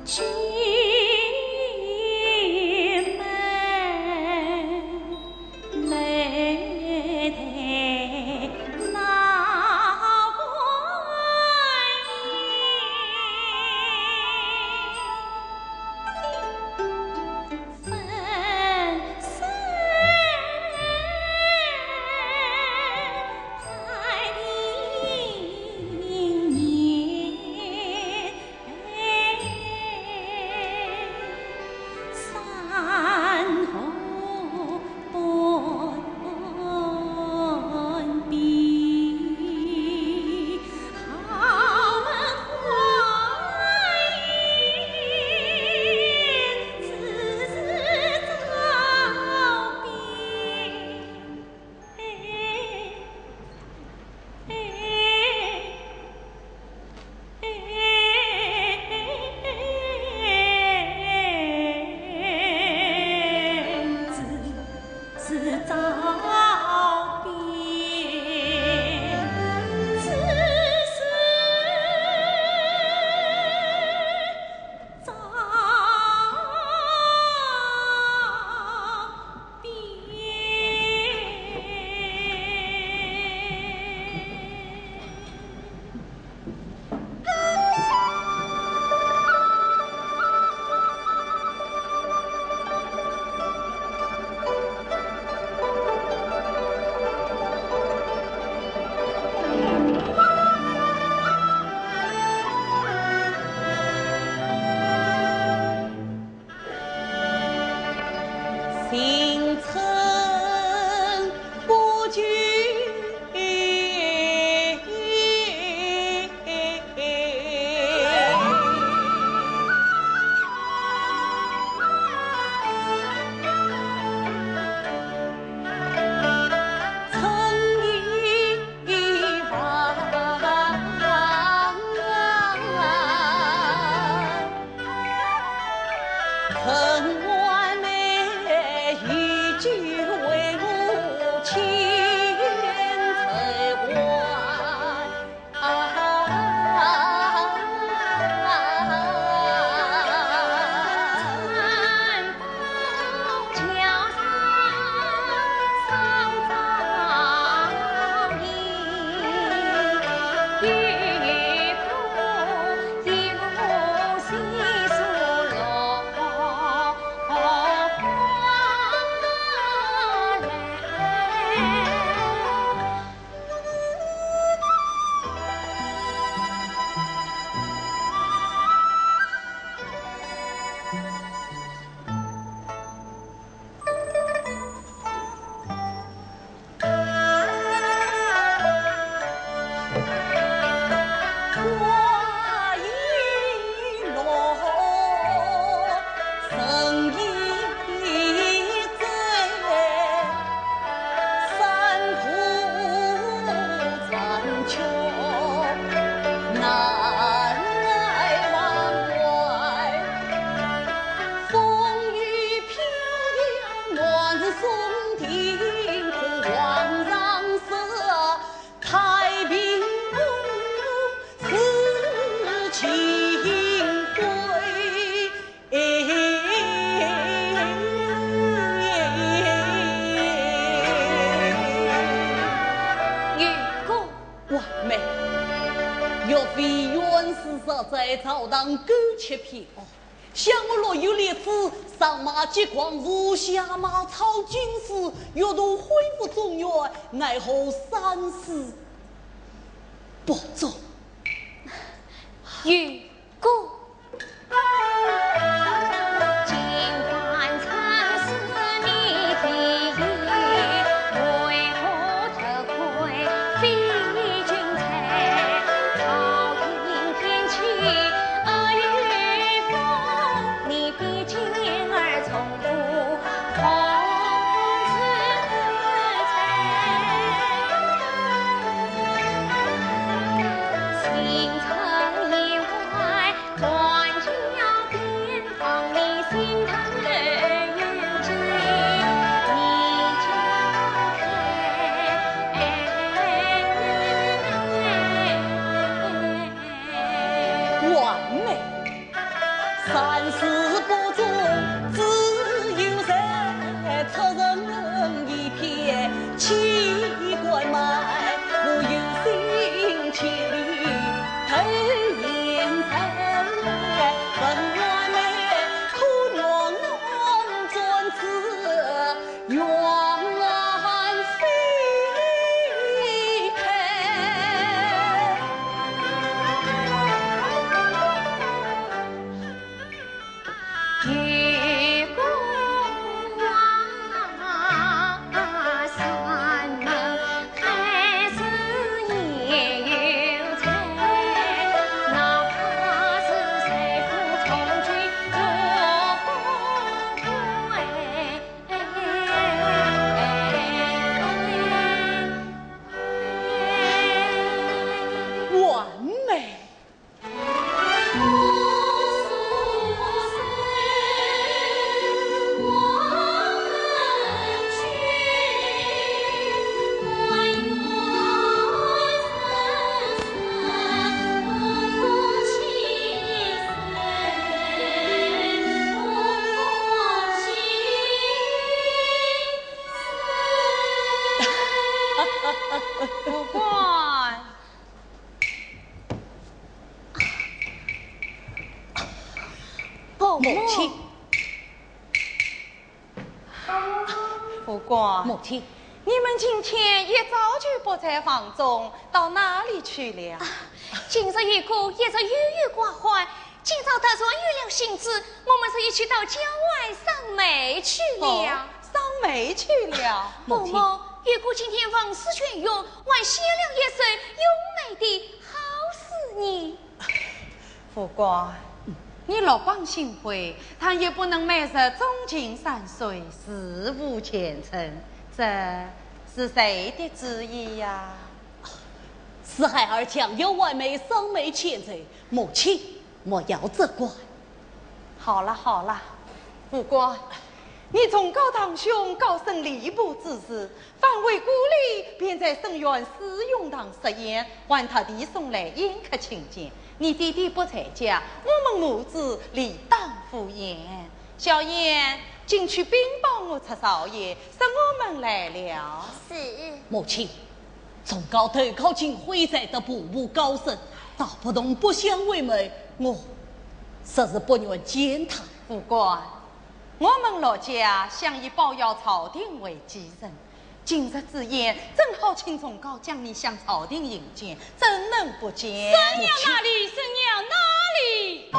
在朝堂苟且票，想我若有烈子上马激光如下马超军师，欲度恢复中原，奈何三思不中。 与公今晚参事你提议，为何特愧非君才？朝廷偏欺阿谀风，你比今儿从不从此才。心诚意外。 三思不足，只有在出人一片奇怪埋，我有心千里投颜彩，问外妹可让我转此缘非配。 月光山门还是夜有彩，哪怕是谁负从军做公会。 完美。 不管伯母亲， 不管母亲， 你们今天也早就不在房中，到哪里去了？ 今日玉姑也是郁郁寡欢，今早打算有了心思，我们是一起到郊外赏梅去了。 赏梅去了。 母亲伯母，玉姑今天王师泉涌，还写了一首优美的好诗呢。 不管你落榜行贿，他也不能每日中进山水，事无前程，这是谁的旨意呀？ 四海二强有外妹赏梅前贼，母亲莫要责怪。 好了好了，不管你从高堂兄高升吏部之事，反为故里，便在圣院思永堂设宴，还他弟送来宴客请见。你弟弟不在家，我们母子理当赴宴。小燕，进去禀报我出少爷，说我们来了。 是。 母亲，从高头考进会在的步步高升，道不同不相为媒，我实是不愿见他。 不管我们老家想以保佑朝廷为己任，今日之宴正好请崇高将你向朝廷迎见，怎能不见？ 生娘哪里？生娘哪里？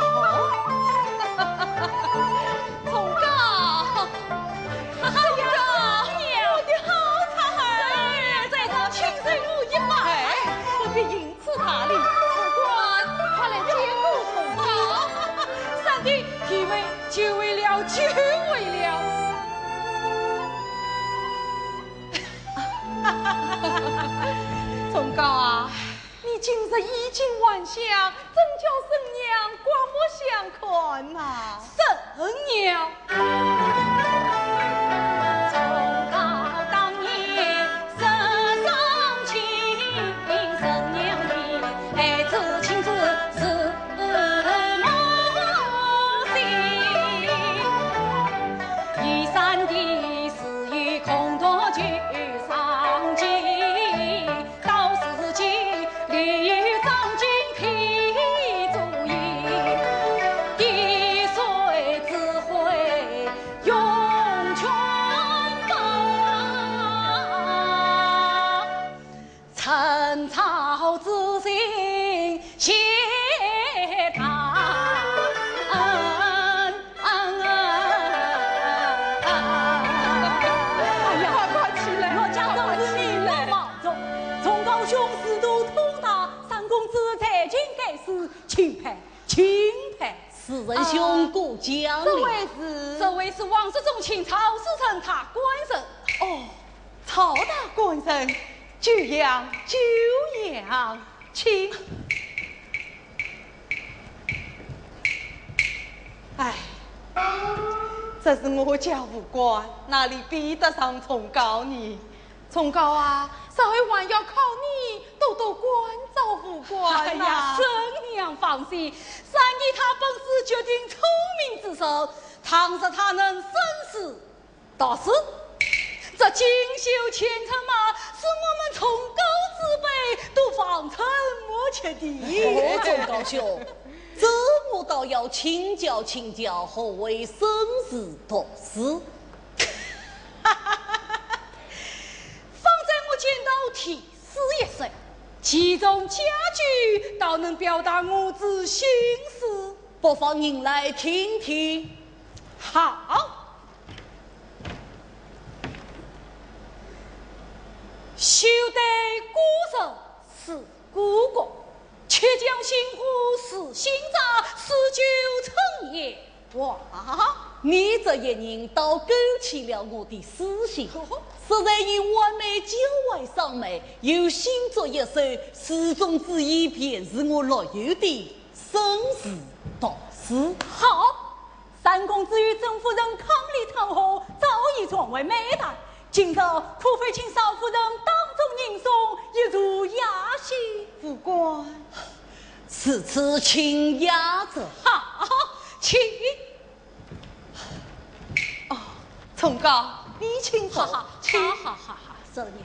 崇高，崇高，我的好才，在上亲随我一拜，不必因此他礼。不管快来接过崇高，上帝体为就为了，就为了。崇高啊，你今日衣锦还乡，真叫圣娘刮目相看呐！ 圣娘， 崇高当年十上亲，圣娘的爱子亲自是母亲，一山的私语空托举上京，到时期立张君批主意，滴水智慧涌泉港，陈朝之心谢他。 快起来！ 我家正是你来忙中，从高兄司徒通达，三公子才军该死，钦派钦派，四人兄故将这领。 位是这位是王世忠请曹世成他官人。 哦，曹大官人，久仰久仰，请。哎，这是我家务官，哪里比得上崇高呢？崇高啊，稍后还要靠你多多关照武官呐。 生娘放心，三姨她本是决定聪明之手，倘若她能生死大事，这锦绣前程嘛，是我们从高至卑都放沉默且的。钟高兄，这我倒要请教请教，何为生死大事？方才我见到题诗一首，其中佳句倒能表达我之心思，不妨您来听听。好，休得孤人是孤国，却将心湖是心杂，是酒成也。哇，你这一人倒勾起了我的私心，实在以完美郊外赏美，有心作一首，诗中之意便是我乐游的生死大事。好，三公子与曾夫人伉俪堂后，早已传为美谈。今日苦非请少夫人当众吟诵，一如雅兴。 副官， 此次请雅者，好，请。 哦，崇高，你请坐。 好，这里。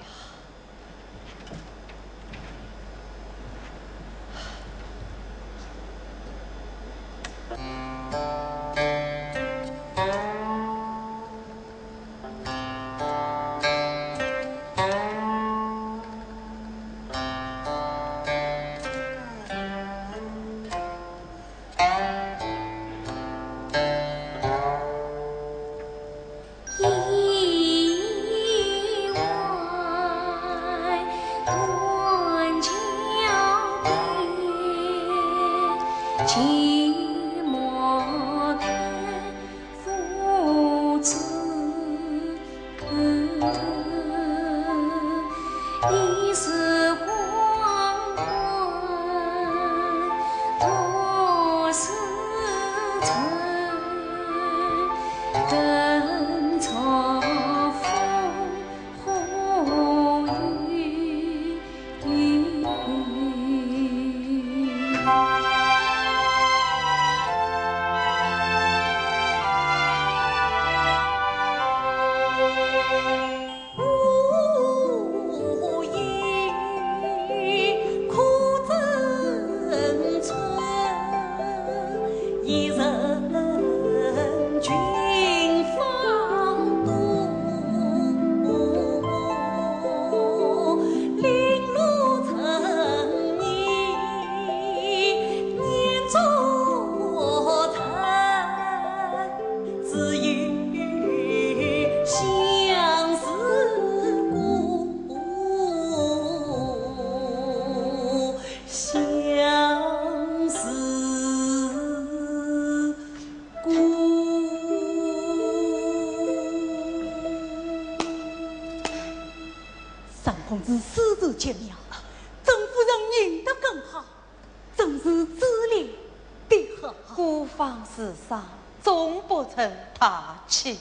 公子私自见面，曾夫人赢得更好，真是自怜的很。 孤芳自赏，终不成大器。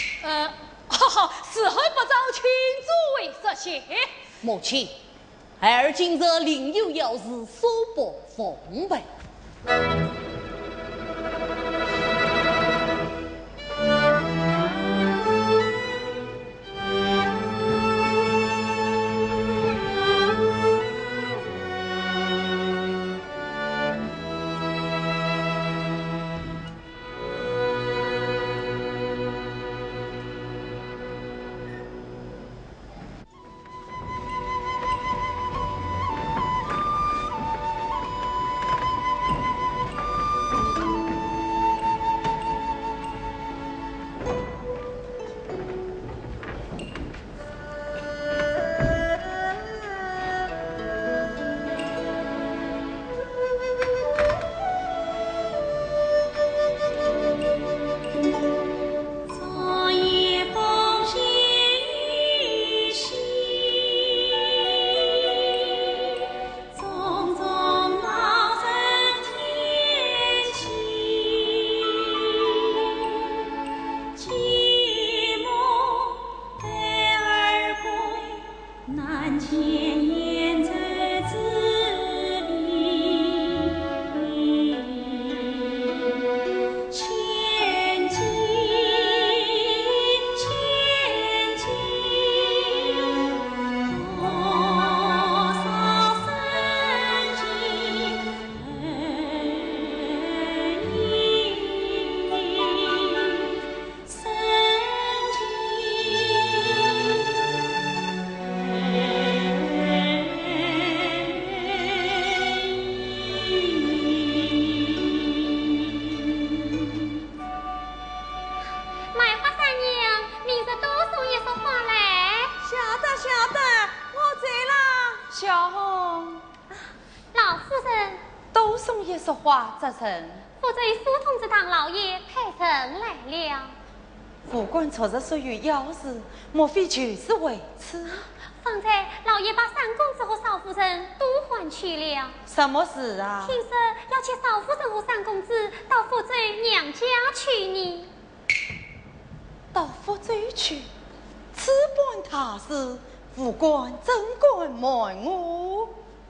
事后不早，请诸位设谢。母亲，儿今日另有要事，所不奉陪。 话则成。 负罪苏同志堂老爷派人来了。 副官昨日属于要事，莫非就是为此？ 方才老爷把三公子和少夫人都唤去了。 什么事啊？ 听说要请少夫人和三公子到负罪娘家去呢。 到负罪去，此般大事，副官怎敢瞒我？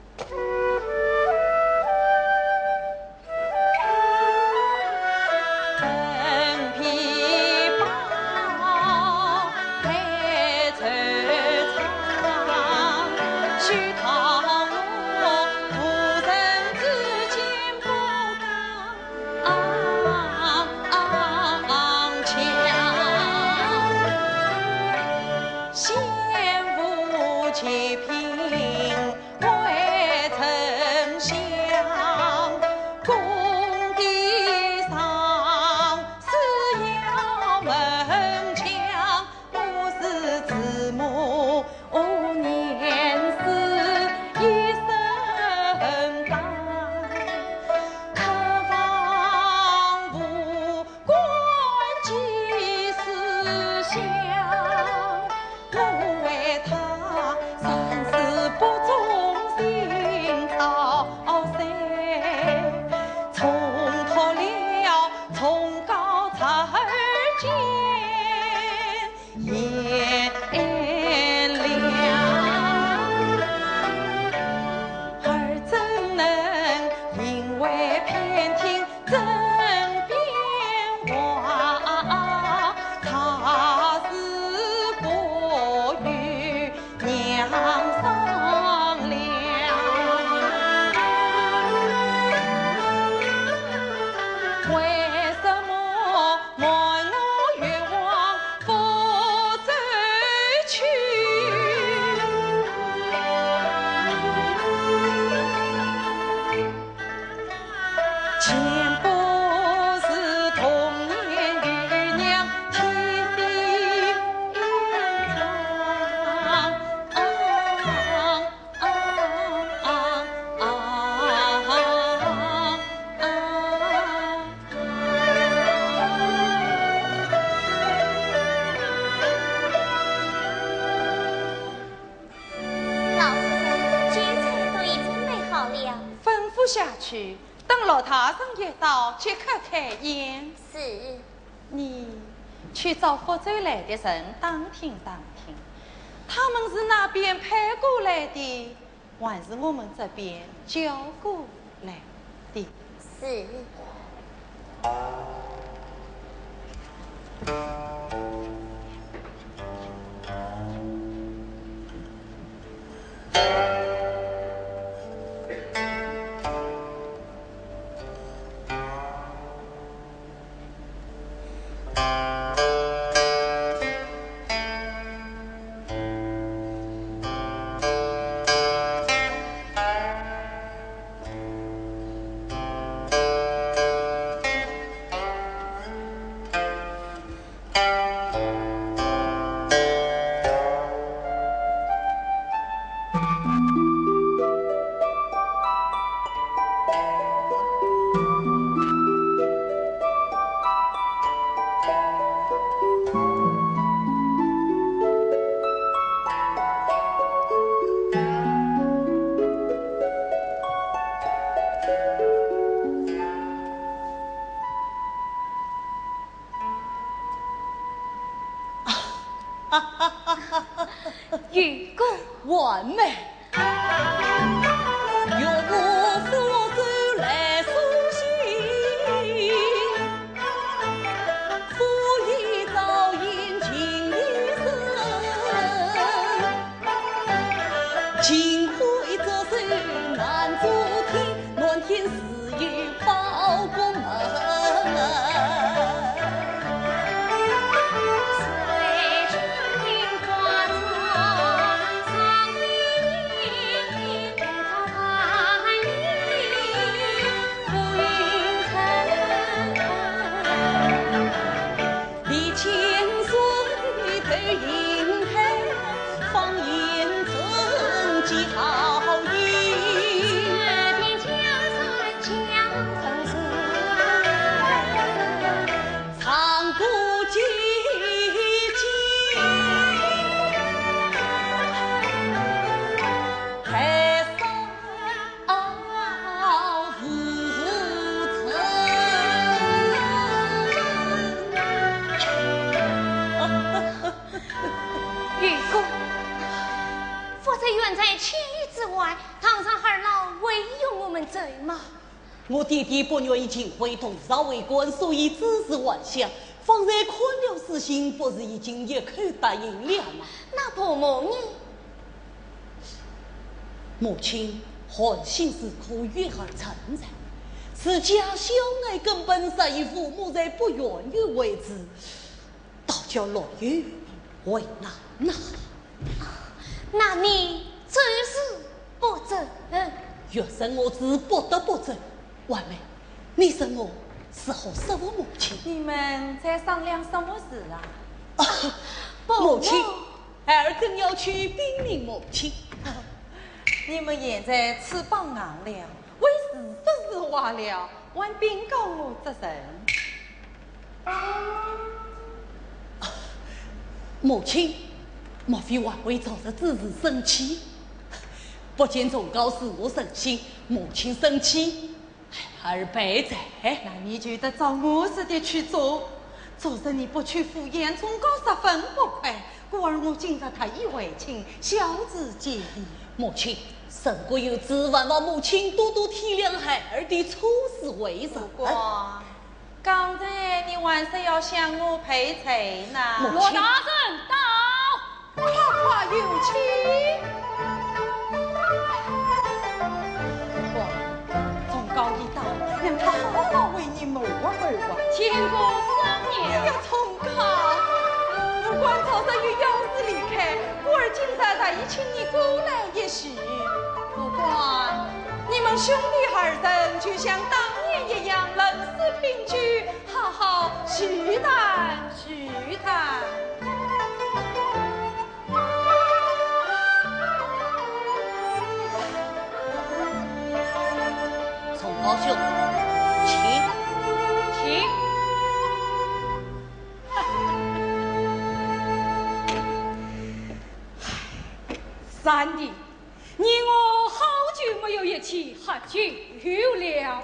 下去，等老太上一到，即刻开宴。 是。 你去找福州来的人打听打听，他们是那边派过来的，还是我们这边叫过来的？ 是。 雨过完美，若我福州来送信，夫一早迎亲一声，金辉这手难做天，暖天似雨报过门。 水上挂草，上面我爹爹不愿意请回东少为官，所以只是幻想。方才看了死刑，不是已经一口答应了吗？ 那婆母你， 母亲寒心时刻越很称赞，是家小爱根本在于父母在不愿意为之，倒叫落于为难呐。 那你只是不争。 若生我子不得不争，婉妹，你生我是何时我母亲？ 你们在商量什么事啊？ 母亲，儿正要去禀明母亲。 你们现在翅膀硬了，为事实话了，还禀告我责任。 母亲，莫非还会照着自己生气？不见忠告使我生心，母亲生气，儿背债。 那你就得照我说的去做。昨日你不去赴宴，忠告十分不快，故而我今日特意为情，小子结义。 母亲，神国有旨，望母亲多多体谅孩儿的处事为人。 不过，刚才你还是要向我赔罪呢。 母亲， 罗大人到， 快快有请。忠告一到，让他好好为你谋划谋划。 千古三年。 呀，忠告，不管早上有要事离开，故而今日特意请你过来一叙。不管你们兄弟二人就像当年一样，人事平居，好好叙谈叙谈。 崇高兄，请。 三弟，你我好久没有一起喝酒了。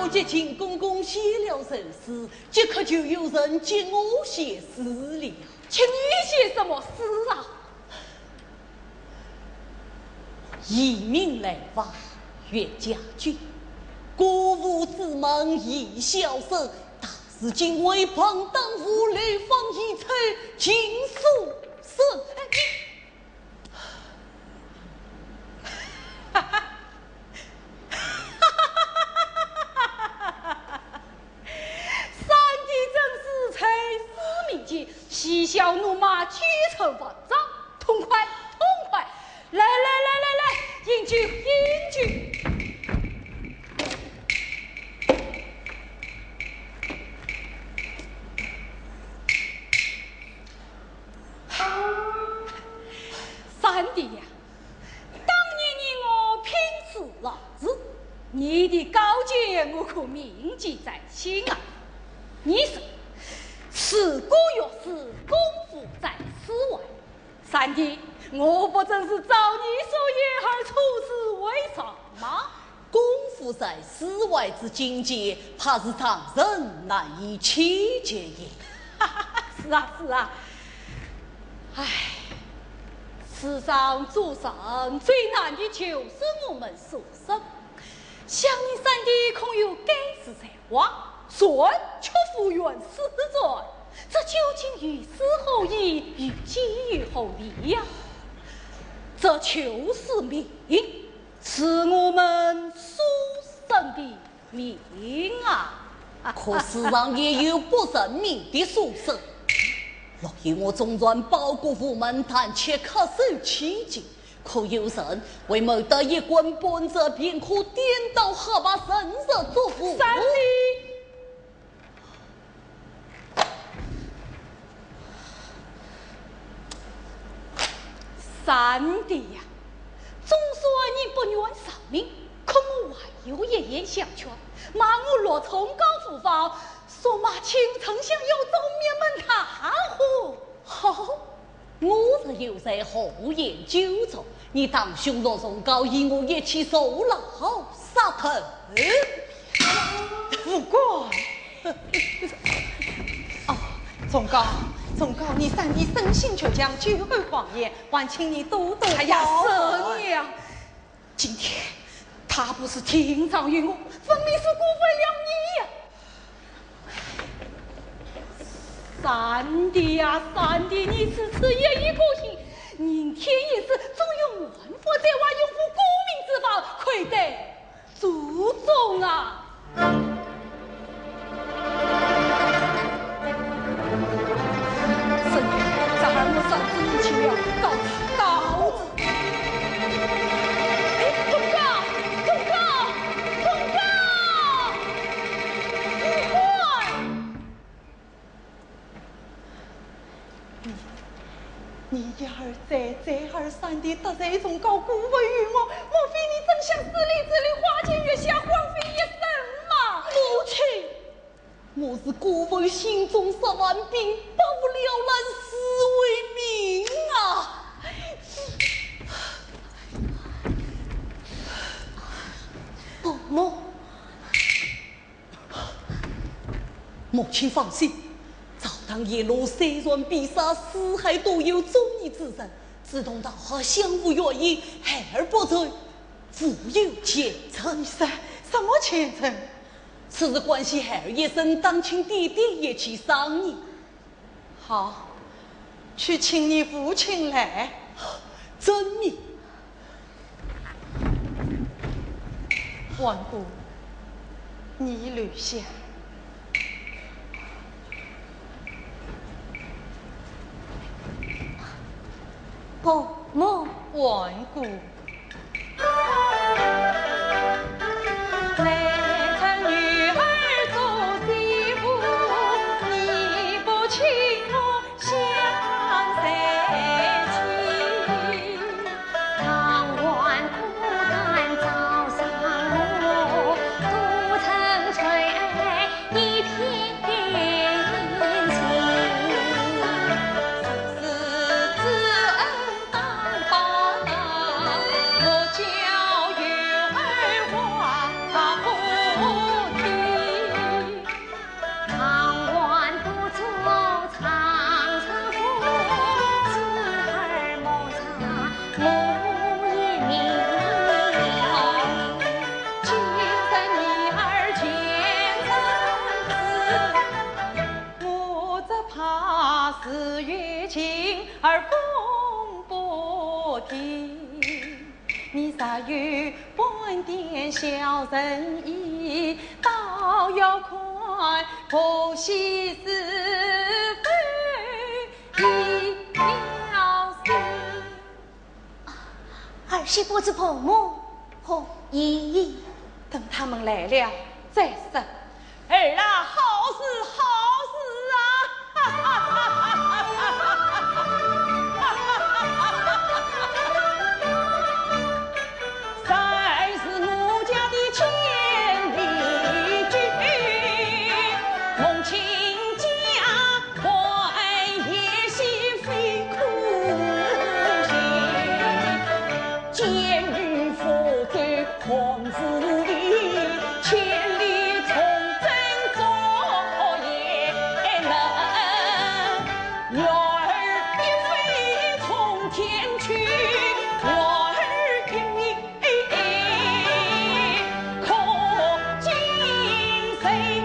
当接秦公公写了首诗，即刻就有人接我写诗了。 请你写什么诗啊？ 移民来往越家眷，国父之门亦消失。大事今为旁当户来访一菜，尽速生。 嬉笑怒骂，举手反掌，痛快痛快！来，饮酒饮酒。三弟呀，当年你我拼死儿子，你的高见我可铭记在心啊！你说。是国有事，功夫在诗外。三弟，我不正是照你所言而处事为上吗？ 功夫在诗外之境界，怕是常人难以企及也。 是啊。唉，世上做人最难的就是我们所生。想你三弟恐有该死才华，算却复原死罪。这究竟于死后意，于机于后利呀？这就是命，是我们所生的命啊！ 可世上也有不认命的书生。若有我中传报国府门谈，且恪守其境，可有人为谋得一棍半折，便可颠倒河把神色作福。 三弟。三弟呀，总说你不愿丧命，可我还有一言相劝，骂我若从高复方，说骂青丞相有种灭门踏户。 好，我这又在后言纠错，你当兄若从高，与我一起受牢杀头。 副官，忠高，你三弟生性倔强，绝会谎言，还请你多多哎呀，神娘，今天他不是庭长于我，分明是辜负了你呀！三弟呀，三弟，你此次也已过心，明天也是总有万佛在外拥护国民之法，愧得注重啊！上次你去了，告辞。忠告！ 你一而再而三地得罪忠告辜负于我，莫非你真想死里之里花前月下，荒废一生吗？ 母亲，我是国父心中10万兵，保不了难死为民啊！母亲放心，朝堂夜落虽然必杀，四海都有忠义之人，志同道合，相互愿意，孩儿不罪，富有前程。 什么前程？ 此事关系孩儿一生，当请爹爹也去商议。 好，去请你父亲来。 遵命。 万姑，你留下。 母， 万姑。 他日月晴而风不停，你啥有半点小仁义，倒要快婆媳是非一了事。 儿媳不知婆母何意？ 等他们来了再说。 儿啊，好事好事啊！才是我家的千里驹，从亲家还夜夕非苦心，监狱佛罪狂夫意，千里从征作业能，月儿一飞从天去，月儿一命可惊谁？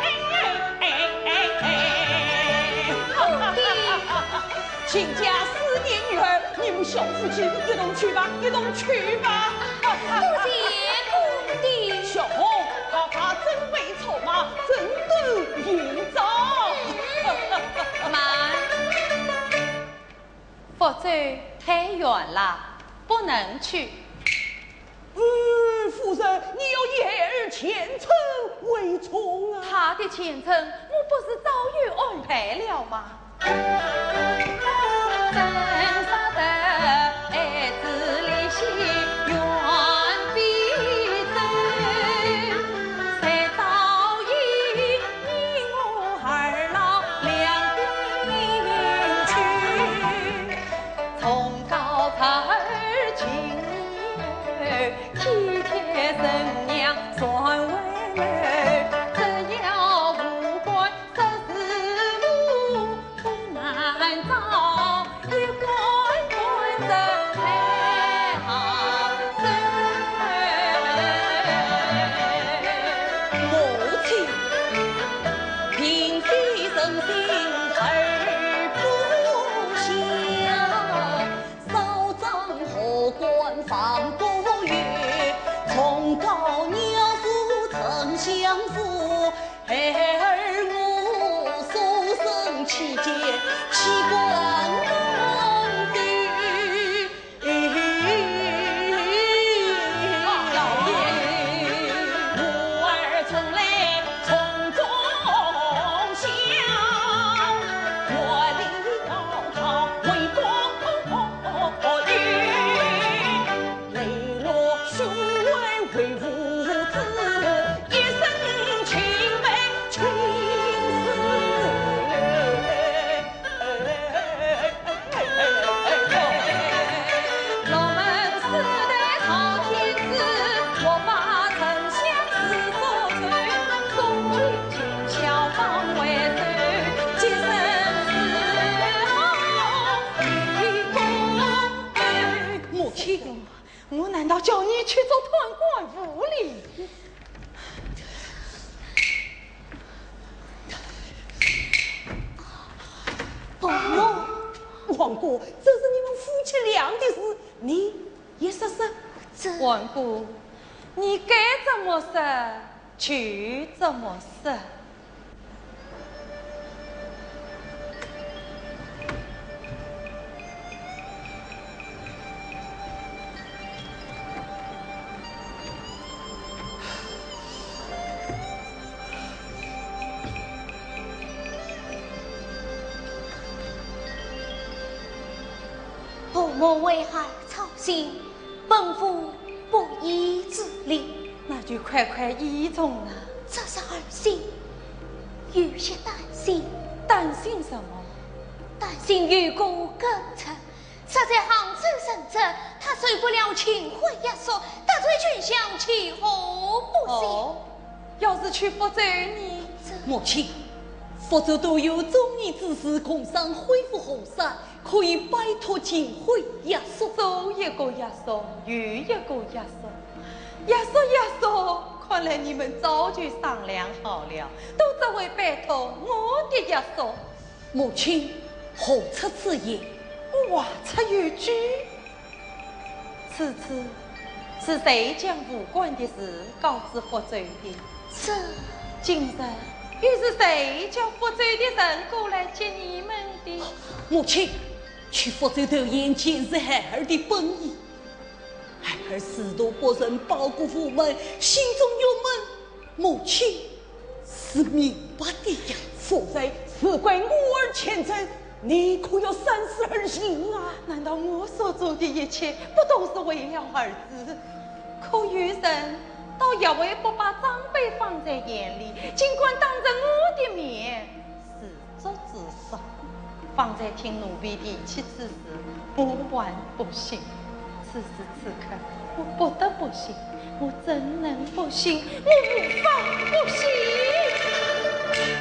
亲家思念女儿，你们小夫妻一同去吧，一同去吧。 不见公的小红，他真为筹码，真都营造。 慢，福州太远了，不能去。 夫人，你要言而前程为重啊！ 他的前程我不是早有安排了吗？真杀得爱子离心远必走，才早已你我二老两边去，从高才儿情儿体贴神娘算为儿，只要无关这事务不难找，一关关着才好走。 母亲，嫔妃生心儿不孝，少长何官放不越，从高娘夫曾相负，孩儿我所生期间，岂管公的。老爷，我儿从来从中想，我立高堂为国语，磊落雄伟为父子，一生情为情丝。 老门世代朝天子，我把丞相是所传，忠君尽孝方为首，洁身自好与公。 母亲， 我难道叫你去做团官无礼？ 婆母，王姑，这是你们夫妻俩的事，你也说说。 王姑，你该怎么说就怎么说。 婆母为孩操心，本妇不义之理。 那就快快依从了。 这是儿媳有些担心， 担心什么？ 担心如果跟着实在杭州神者，他受不了秦桧一说，得罪君相，其何不行？ 哦，要是去福州，你母亲，福州都有中年之士共商恢复河山，可以摆脱秦桧压缩。 左一个压缩，右一个压缩，压缩压缩。看来你们早就商量好了，都只为摆脱我的压缩。 母亲何出此言？ 话出有据。此次是谁将武官的事告知福州的？ 这今日又是谁叫福州的人过来接你们的？ 母亲，去福州投盐全是孩儿的本意。孩儿四度不仁，报国父门，心中有门。母亲是明白的呀。 父在，此怪我儿前程，你可要三思而行啊！ 难道我所做的一切不都是为了儿子？可有人倒也未不把长辈放在眼里，尽管当着我的面自作自受，方才听奴婢提起此事，我还不信。此时此刻，我不得不信，我怎能不信？我无法不信。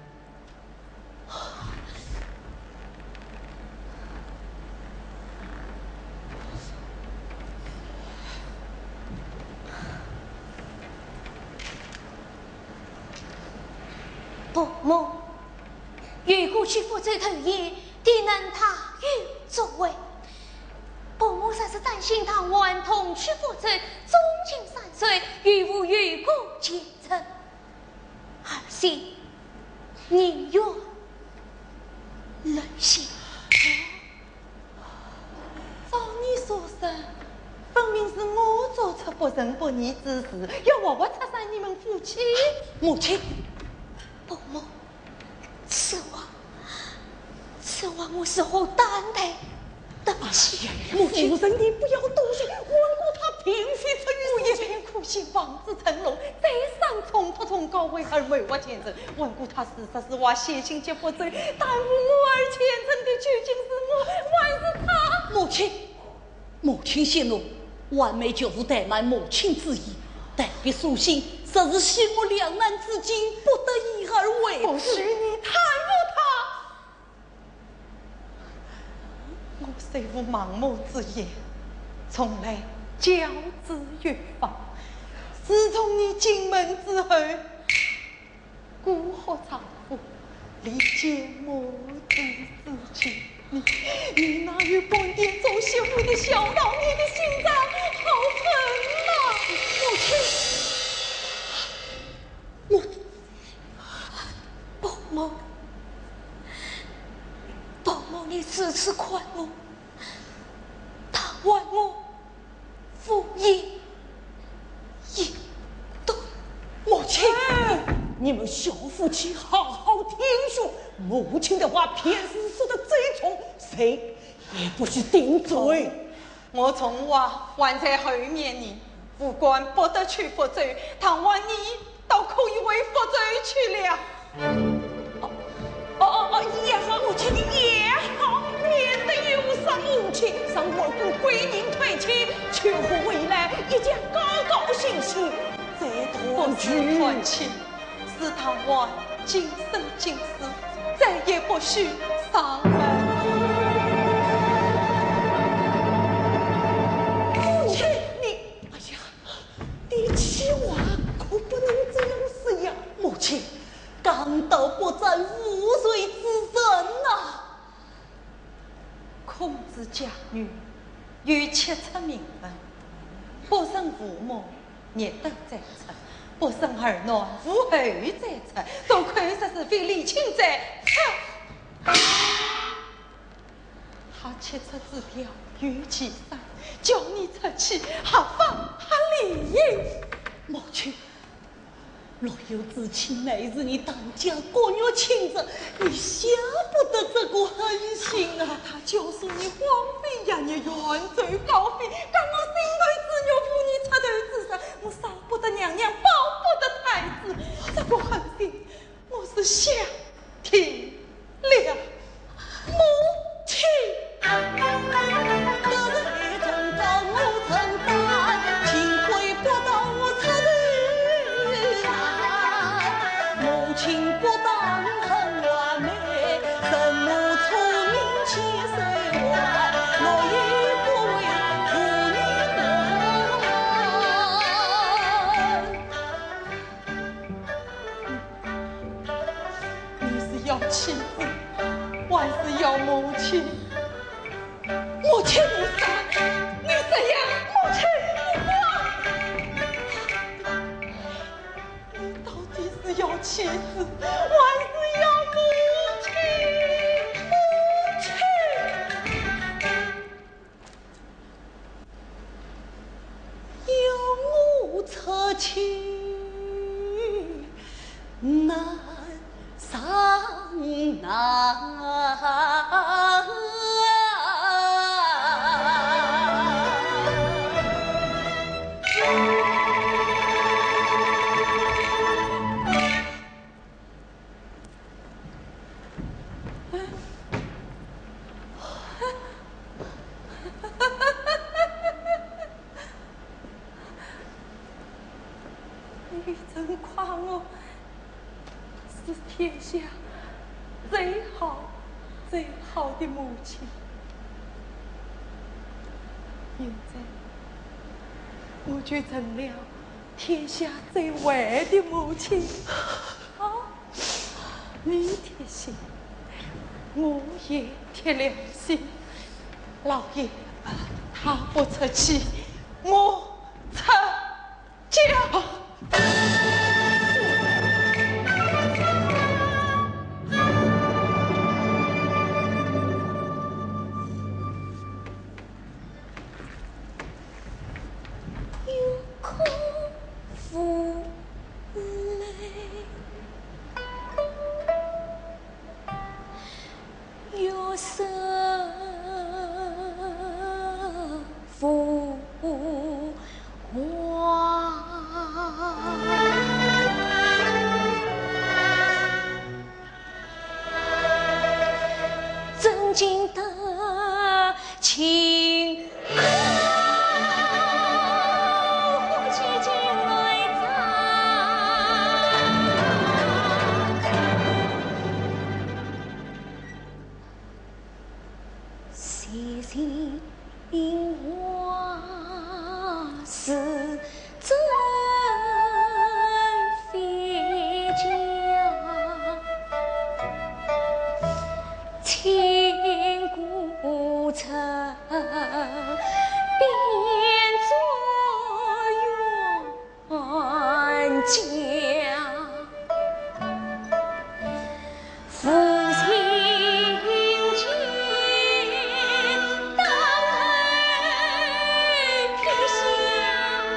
伯母，如果去福州投盐，定能他有作为。伯母实是担心他顽童去福州，终经山水，与无与过前程。而心宁愿冷心。 照你所说，分明是我做出不仁不义之事，要活活拆散你们夫妻。 母亲， 伯母，此话我是何担待得起？ 母亲，夫人你不要多心，枉过他嫔妃出我一片苦心，望子成龙，再三冲突从高位而没我前程，枉过他实是我写信接福州，耽误我儿前程的究竟是我，还是他？ 母亲息怒，完美就是怠慢母亲之意，但别书信实是陷我两难之境，不得已而为。 不许你袒护他！我虽无盲目之言，从来教之于法。自从你进门之后，孤喝丈夫，理解母子之情。你哪有半点做媳妇的孝道？你的心脏好疼啊！ 母亲，伯母，你此次宽我，他还我父义一对。 母亲，你们小夫妻好好听说，母亲的话偏是说的最重，谁也不许顶嘴。 我从话还在后面呢，不管不得去福州，倘若你倒可以为福州去了。 也好，母亲也好，免得有伤母亲，让我跟贵人退亲，求乎未来一家高高兴兴，再团聚。 团亲，是他我今生今世再也不许上门。 母亲，你起话可不能这样说呀！ 母亲，刚到不沾污水之身呐！ 孔子家女有7出名分，不生父母，孽德在侧；不生儿男，无后在侧。多亏说是非李清在侧。他7出之条有其三，叫你出去合法合理。 母亲，若有知情，乃是你当家国女亲着，你下不得这个狠心啊！ 他就是你荒废呀，你远走高飞，干我心头之肉，负你出头之伤，我少不得娘娘，保不得太子。这个狠心，我是想听了。 母亲，得罪忠告我承担，幸亏不到我出头难。母亲不当很完美，神母出名千岁万，若有不为妇女叫母亲。母亲无杀，你怎样？母亲无杀，你到底是要妻子，还是要母亲？ 有我侧妻难上难。 你真夸我是天下最好最好的母亲。现在我就成了天下最坏的母亲。啊，你贴心，我也贴良心。老爷，他不出气，我出脚。 经得情口，几经来藏，细心话是真非假。千古愁变作冤家，负心间当头撇下。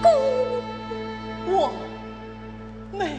我妹。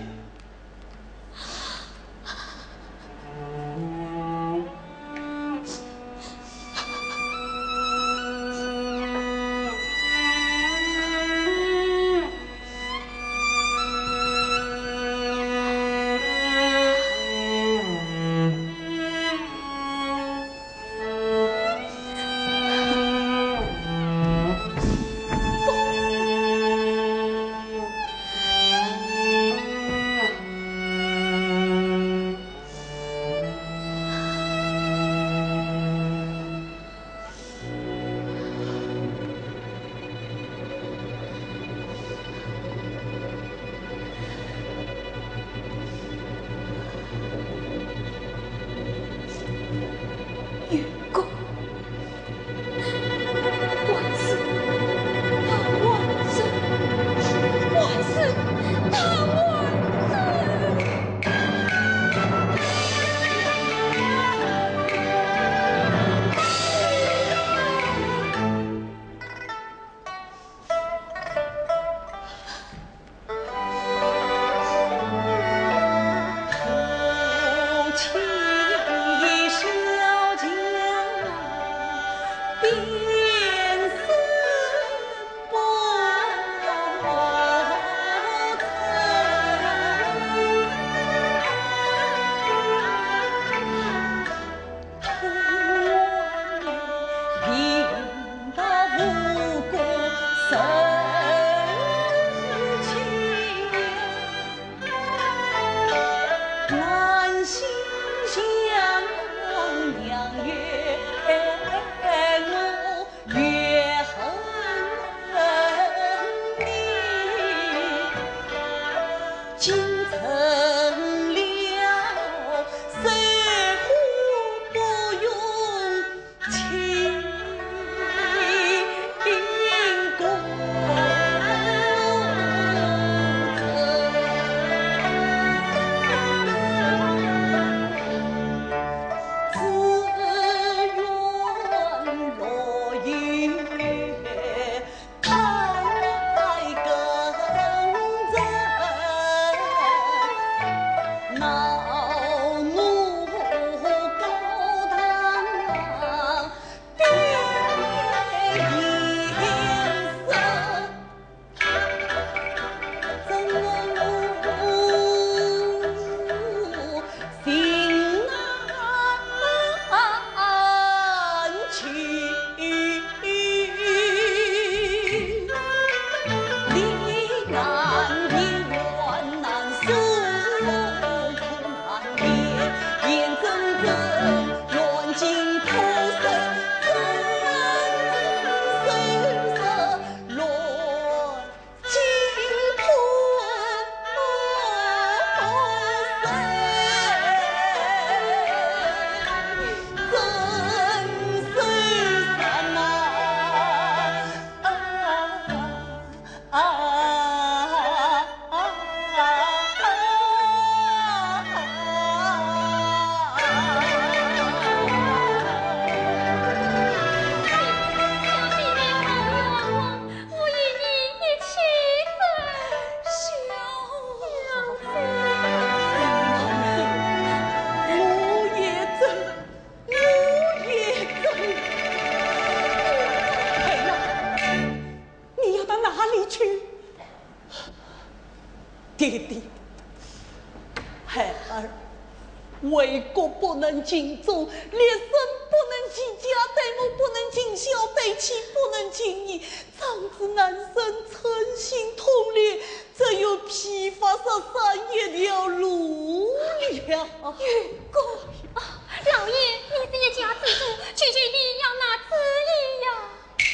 爹爹，孩儿为国不能尽忠，立身不能齐家，对母不能尽孝，对妻不能尽义，长子难生，诚心痛烈，只有披发13一条路了。 月公啊，老爷，你是一家之主，区区你要拿旨意呀？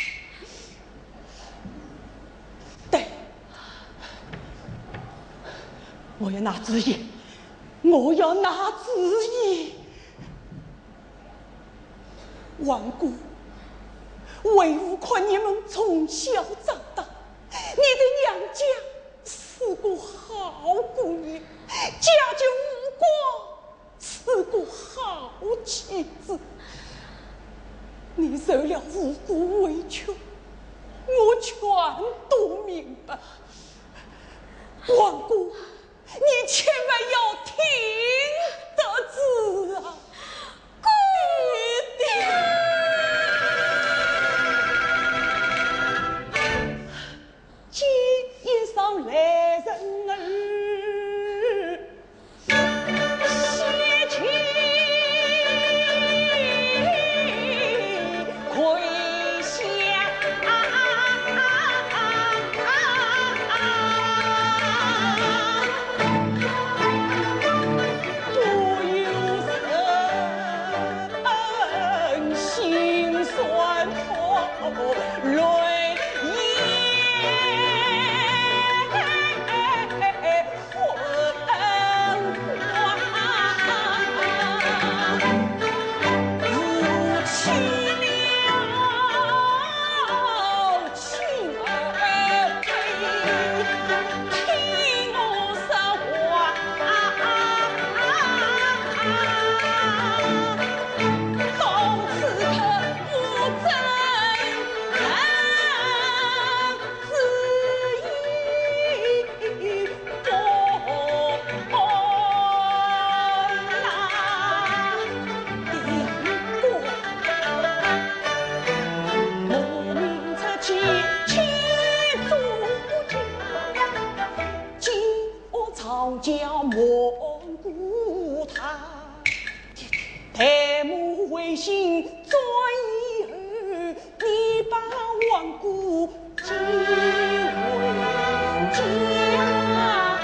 对，我要拿旨意，我要拿旨意。顽固为吾看你们从小长大，你的娘家是个好姑娘，家境无光，是个好妻子。你受了无辜委屈，我却都明白。王姑，你千万要听得字啊！爹爹，今夜上来人儿，谢请跪下。心酸痛泪眼昏花，如弃了情儿悲，听我说话。叫蘑菇汤，抬母为心转移儿，你把王姑接回家。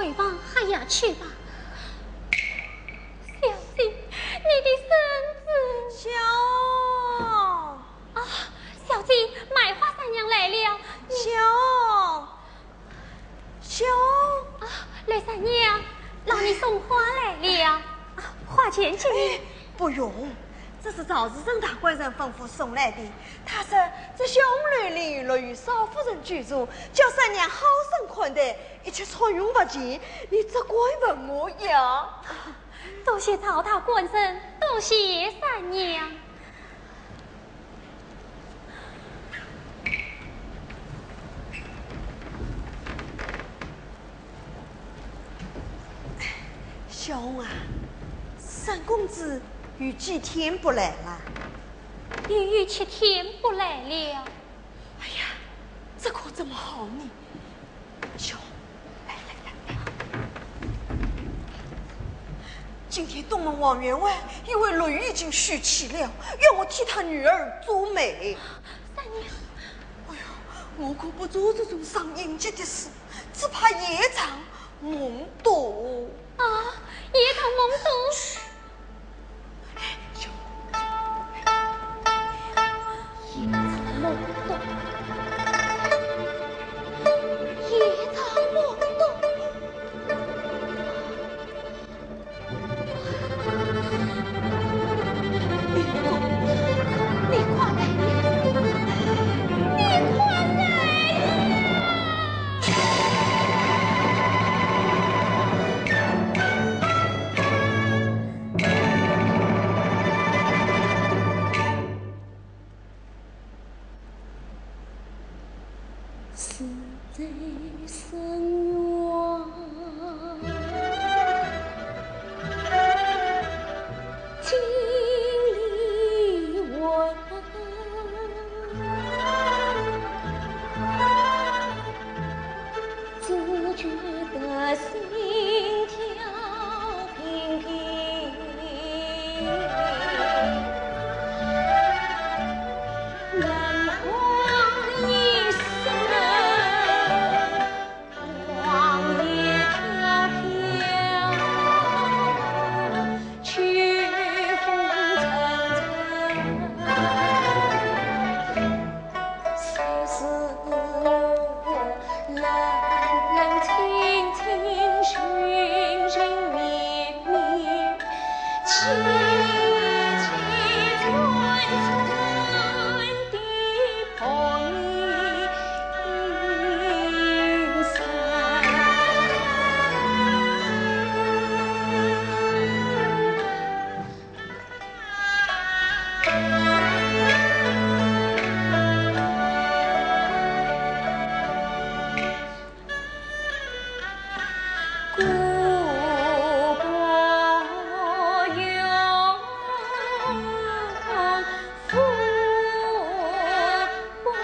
回房还要去吧。小姐，你的孙子。啊，小姐，买花三娘来了。 小啊，雷三娘，老你送花来了。啊，花钱请你。 不用，这是赵志生大官人吩咐送来的。他说这小屋里落于少夫人居住，叫三娘好生看待，一切错用不尽。你这怪问我呀？ 多谢赵大官人，多谢三娘。 小红啊，三公子有几天不来了？ 有7天不来了。 哎呀，这可怎么好呢？小红，来，今天东门王员外因为陆羽已经续期了，要我替他女儿做媒。 三娘， 哎呀，我可不做这种伤阴节的事，只怕夜长梦多。 啊，夜长梦多。 小夜长梦多，夜长梦多。你快来了！你快来了！死在深渊，经历我，只觉得心跳频频。人荒一生，荒野迢迢，秋风沉沉，谁是我冷冷清清，寻寻觅觅，凄凄惨惨的碰一生。故国有父母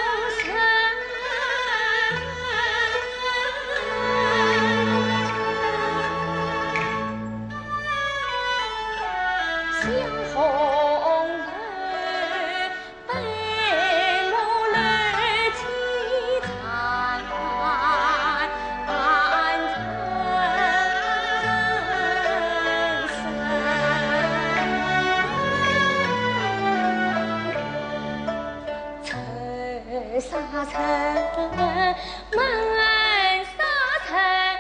生，相红泪，悲落泪凄惨尘沙尘，门沙尘，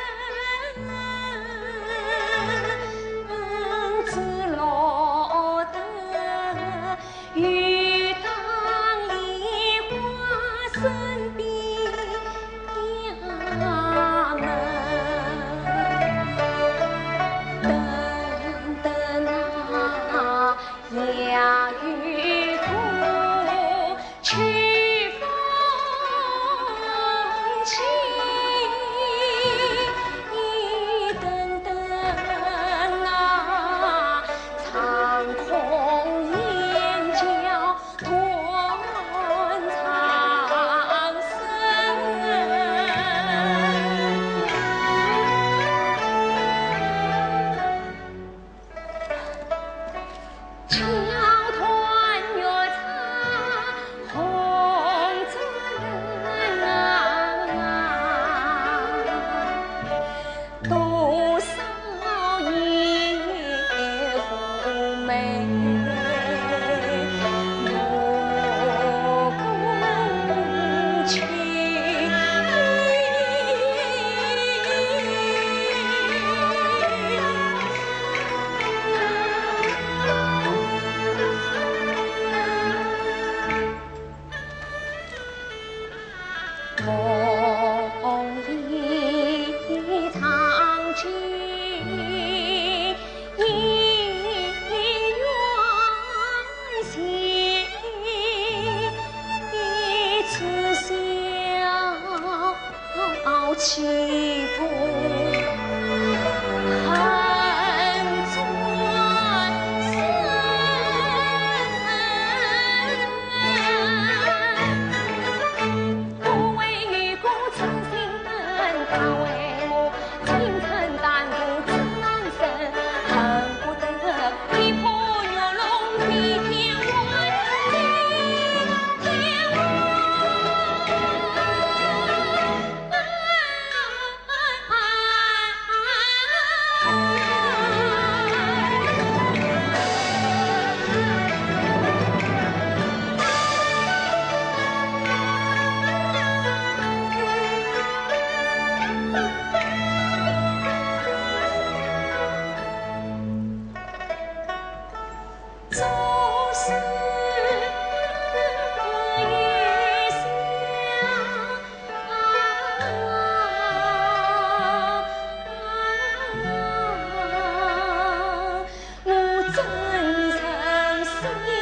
只落得雨当梨花身边衙门。等等那两渔夫去风起。 欺负很专身，我为愚公称心恩，他为我君臣担负自难生，恨不得一破牛笼比天外，比天外。做事也想，我真诚心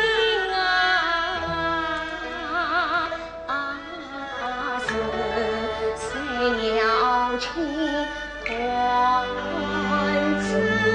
是谁要请团子？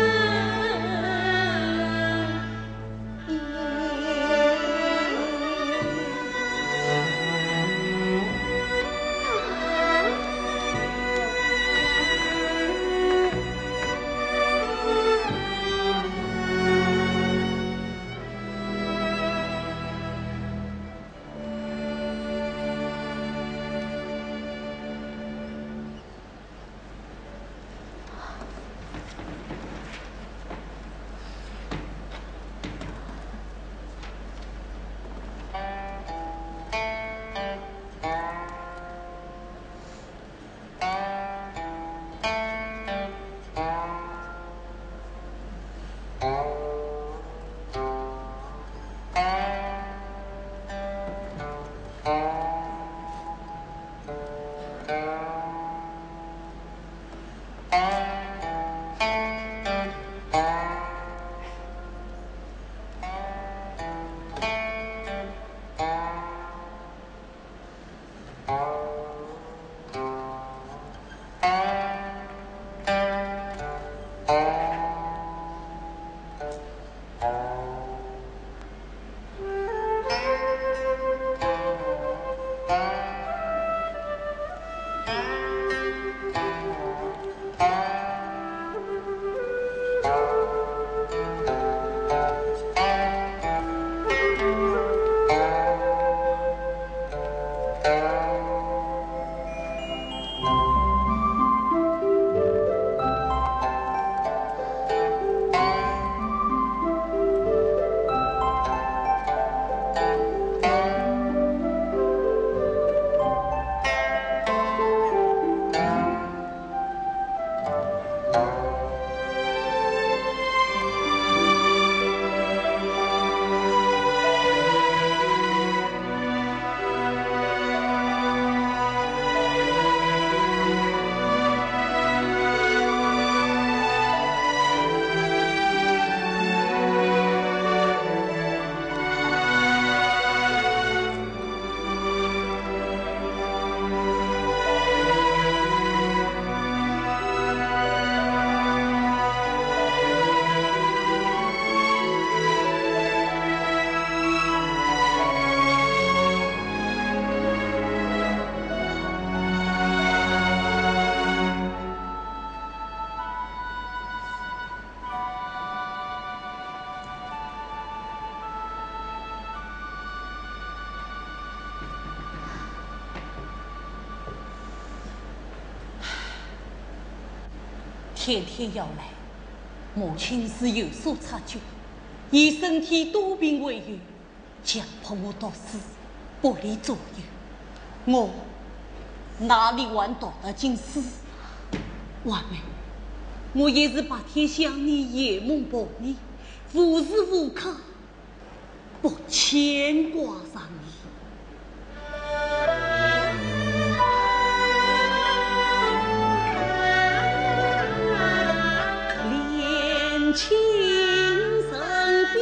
天天要来，母亲是有所察觉，以身体多病为由，强迫我读书，不离左右。我哪里还读得进书？娃妹，我也是白天想你，夜梦抱你，无时无刻不牵挂上你。情深比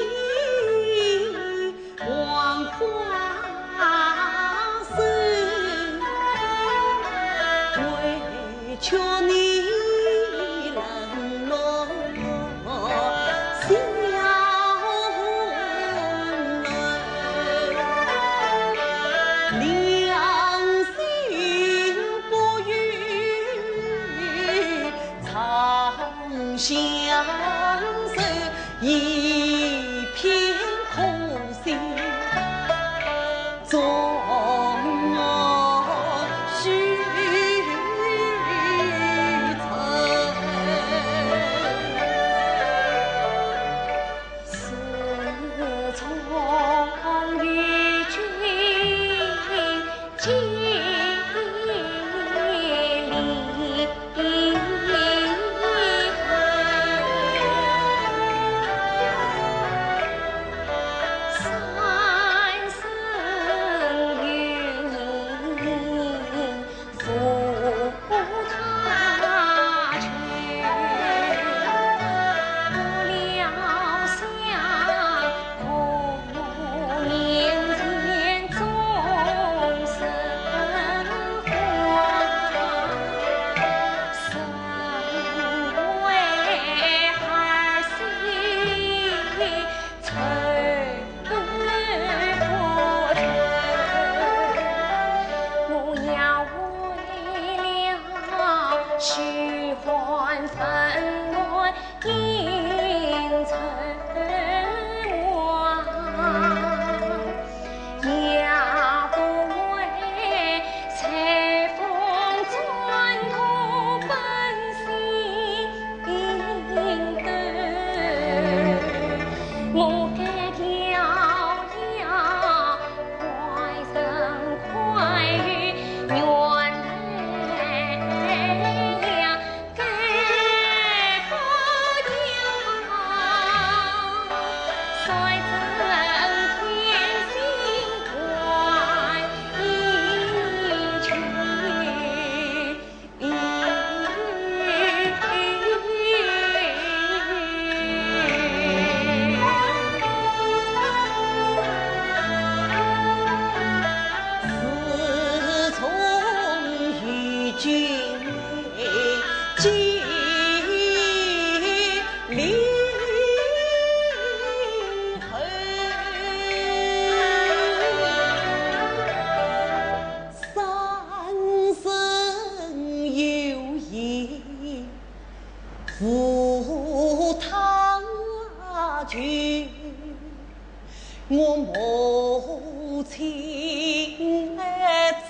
黄花深，为两心不渝，长相守，一片苦心。终须成， 自从与君结离三生有你负他去，了想共迎天终生还，身为儿媳愁不成，我要为了虚幻纷乱应承要不为采风转头本心得，我该调呀快生快育，原来呀该不掉，率真天心换一曲。 自从与君结离后，三生有意负他去。我母亲子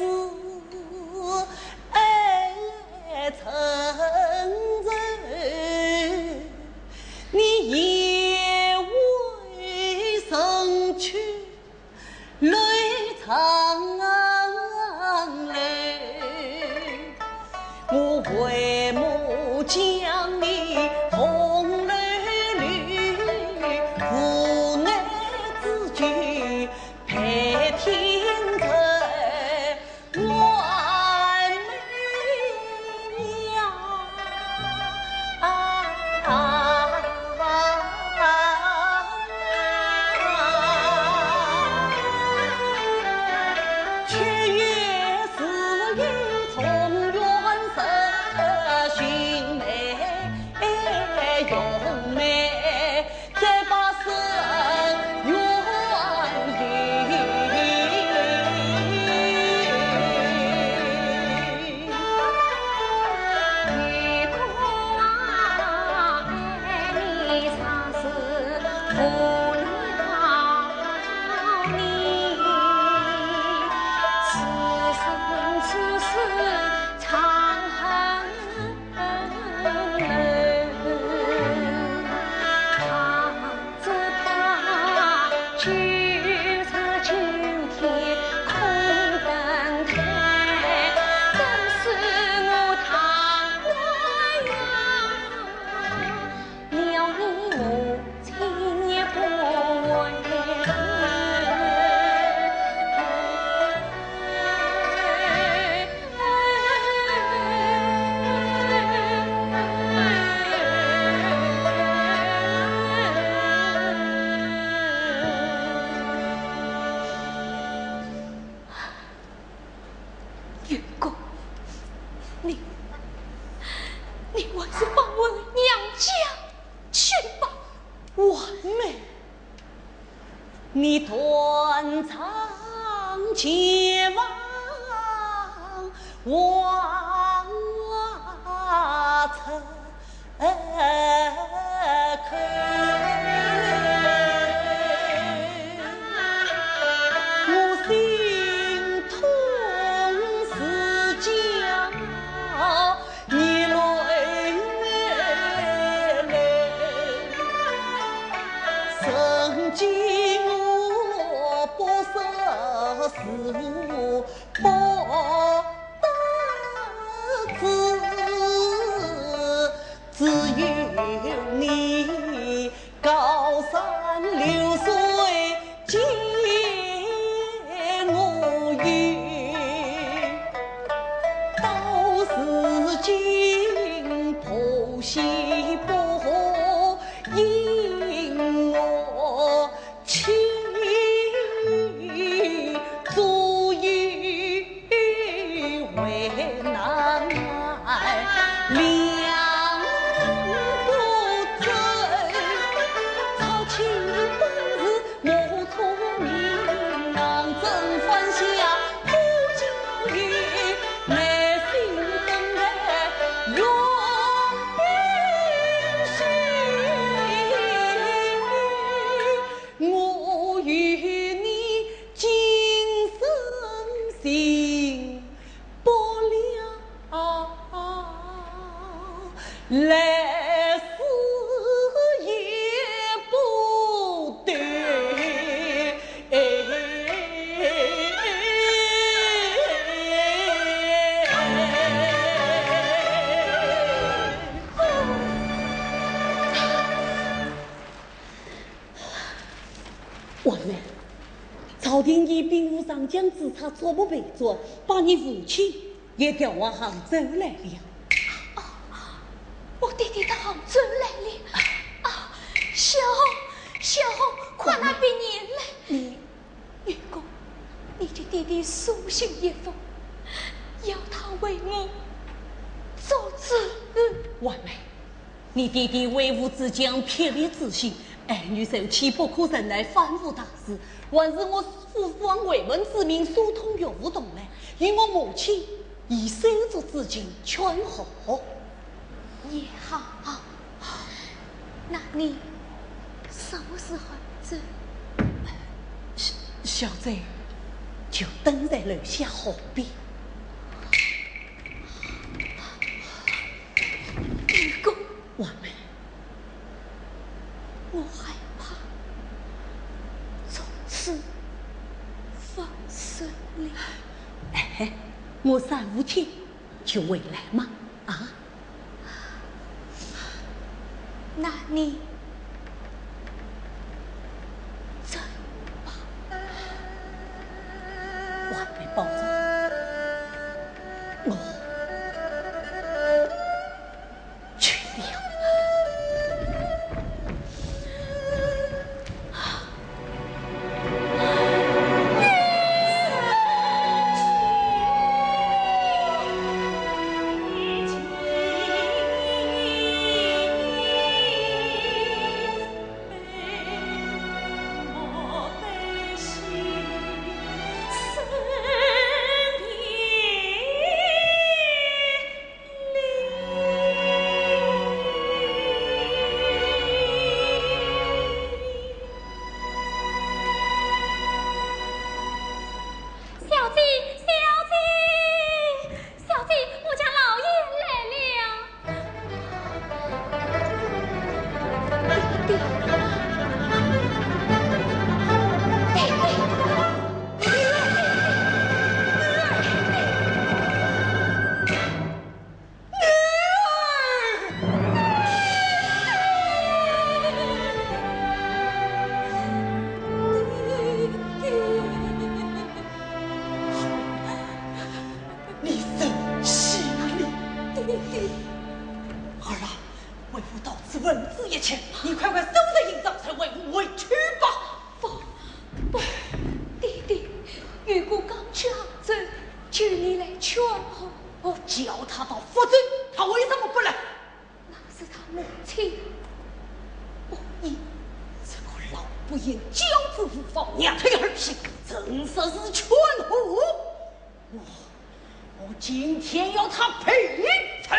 成人，你也为生去泪长泪，我为母将你红泪绿，无奈之举配天成，完美娘。却也是有从缘色寻美用美，再把生缘如果爱你长时负了你，此生此世长恨他只把君策君天空等待，真是我堂外呀，了你母亲也不为月公，你还是放我娘家去吧。 完美，你断肠前往望尘客。我心痛是将你泪泪，曾经我不识时不得志，只有你高山流水接我缘，到如今婆媳不因我情足以为难两不走，操心本是莫聪明，昂正翻下不教育，内心等待永必须。我与你今生行不了，来世也不对。王妹，朝廷以兵部上将之差错不备作，把你父亲也调往杭州来了。 我弟弟到杭州来了。啊，小红，快拿笔念来。月公，你的弟弟书信一封，要他为我做主。 婉妹，你弟弟为吾之将撇列之心，儿女受气不可忍耐，反复大事，还是我父王为门之命，疏通于无动来，与我母亲以手足之情劝和。 也好，那你什么时候走？ 小贼就等在楼下河边。 愚公， 婉妹， 我害怕从此放生了。 哎，我3、5天就回来嘛。啊？ 那你走吧。 婉妹保重，我去了。叫他到福州，他为什么不来？ 那是他母亲不义， 这个老不言教子无方，娘推儿媳，真是全乎。我今天要他赔罪。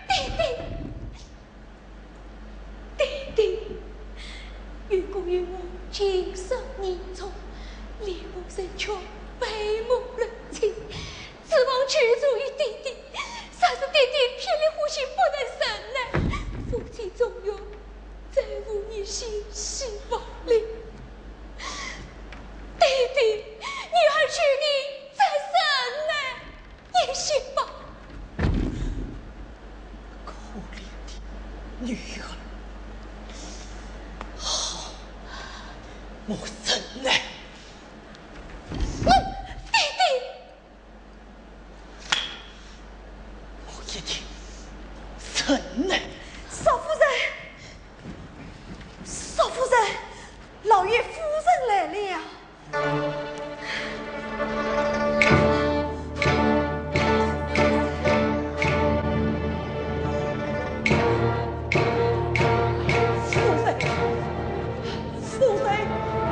弟弟，如果与我情深意重，恋母成全，背母人情，指望去助于弟弟，啥是弟弟偏离呼吸不能生呢？夫妻终永，再无一心希望了。弟弟，女儿娶你再生呢，你信吧？ 可怜的女儿，好，我生呢。 弟弟， 我一定生呢。 少夫人，少夫人，老爷夫人来了。 夫人，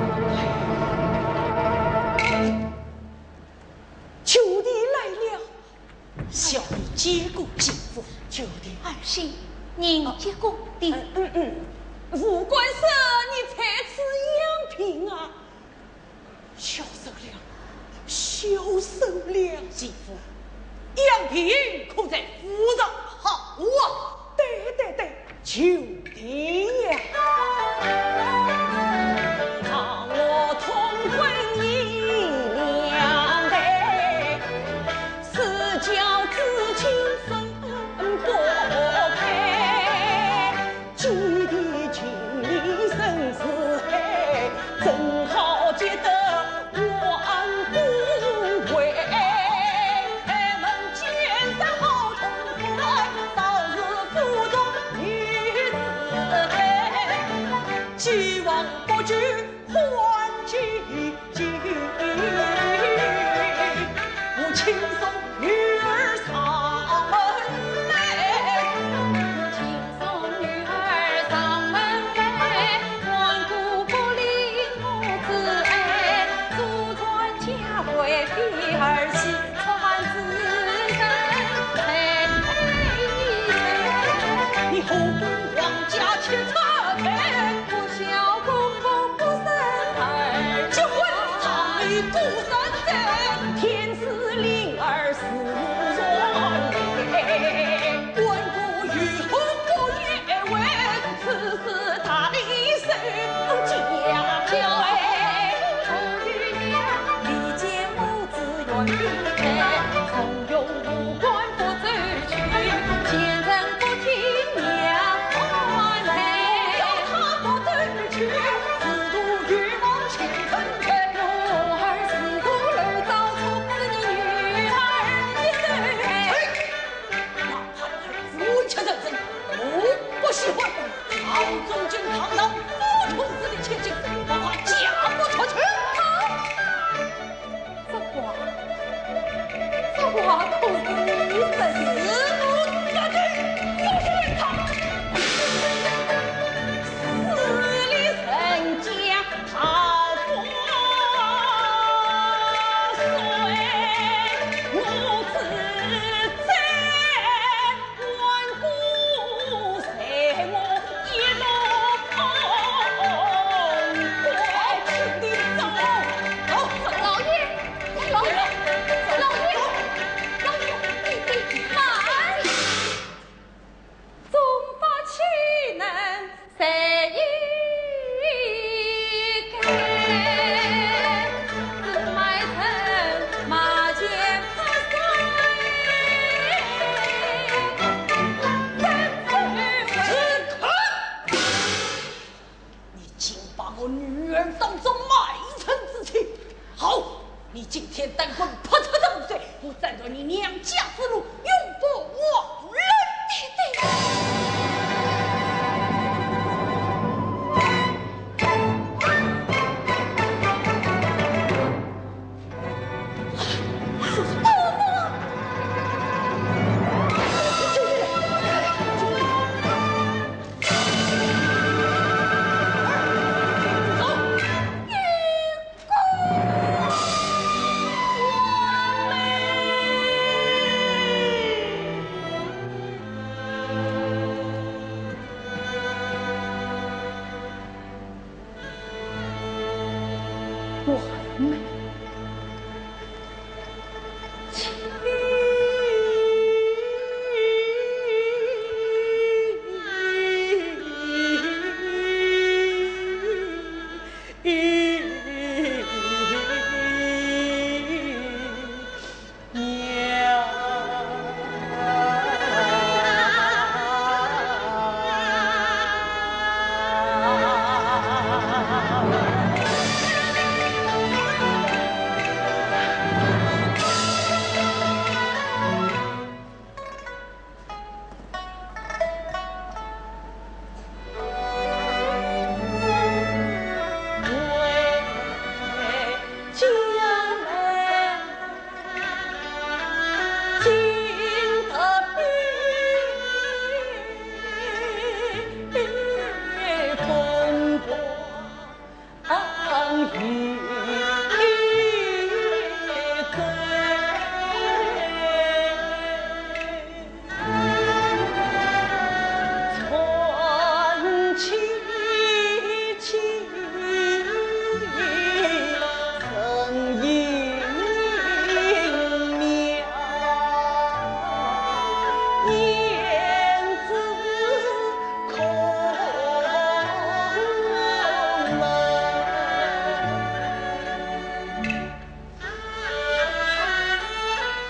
舅弟来了，小弟接过继父。舅弟， 儿媳，您接过的。 吴官生，你才吃养品啊？小手了，小手了，继父，养品可在府上。好啊，对，舅弟呀，让我同婚你两代，是教子亲分不开，记得情义生死海，正好结得我恩不悔。门前三好同婚，早日府中女子开，希望不惧还几句，我亲送女儿上门来。 请送女儿上门来，万古不离母子爱，祖传家规比儿媳，传子孙配。 你后宫王家去查看， 不孝公公不生儿， 结婚常理孤身证，天赐灵儿死状元。关公与后不也问，此事他的手家教哎。 父与娘理解母子缘比开，从容无关不走去，前程不听娘安排。 他不走去，自度欲望前程去。 我儿四顾楼遭出自你女儿一生。 哪怕儿子委屈认真，我不喜欢。好中君堂堂，不出自的千金，我怕嫁不出去。 这话可是你生死不下去，不许他。死里人家桃花水，母子在，万古随我一路快请你走，走。 老爷，老爷，老爷，老爷，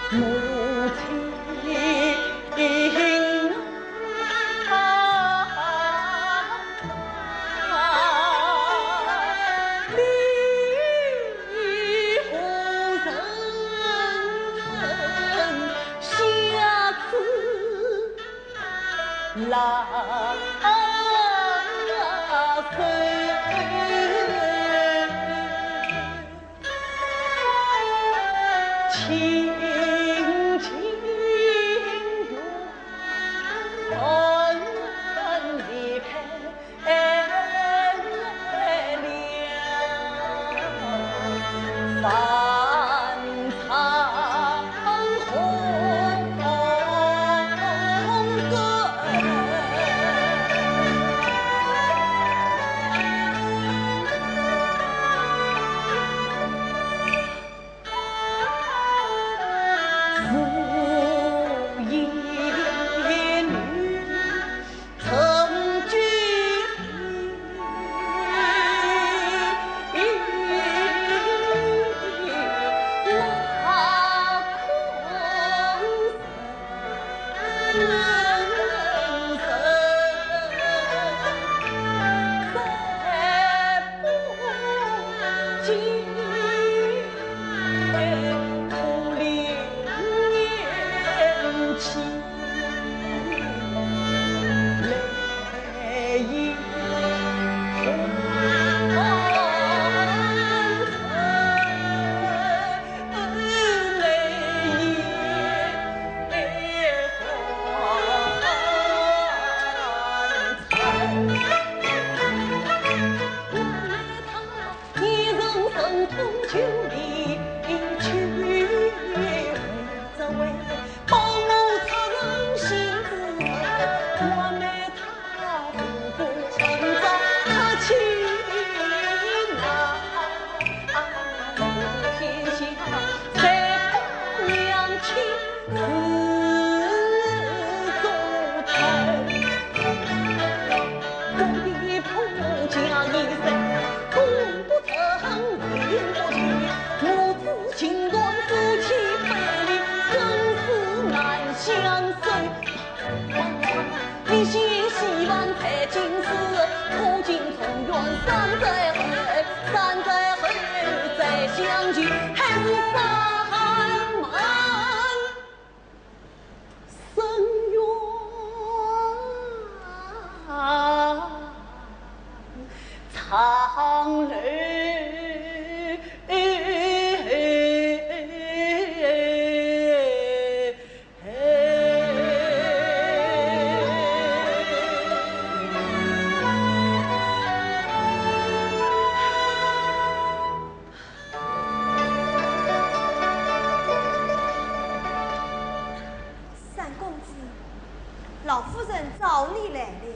老夫人找你来了。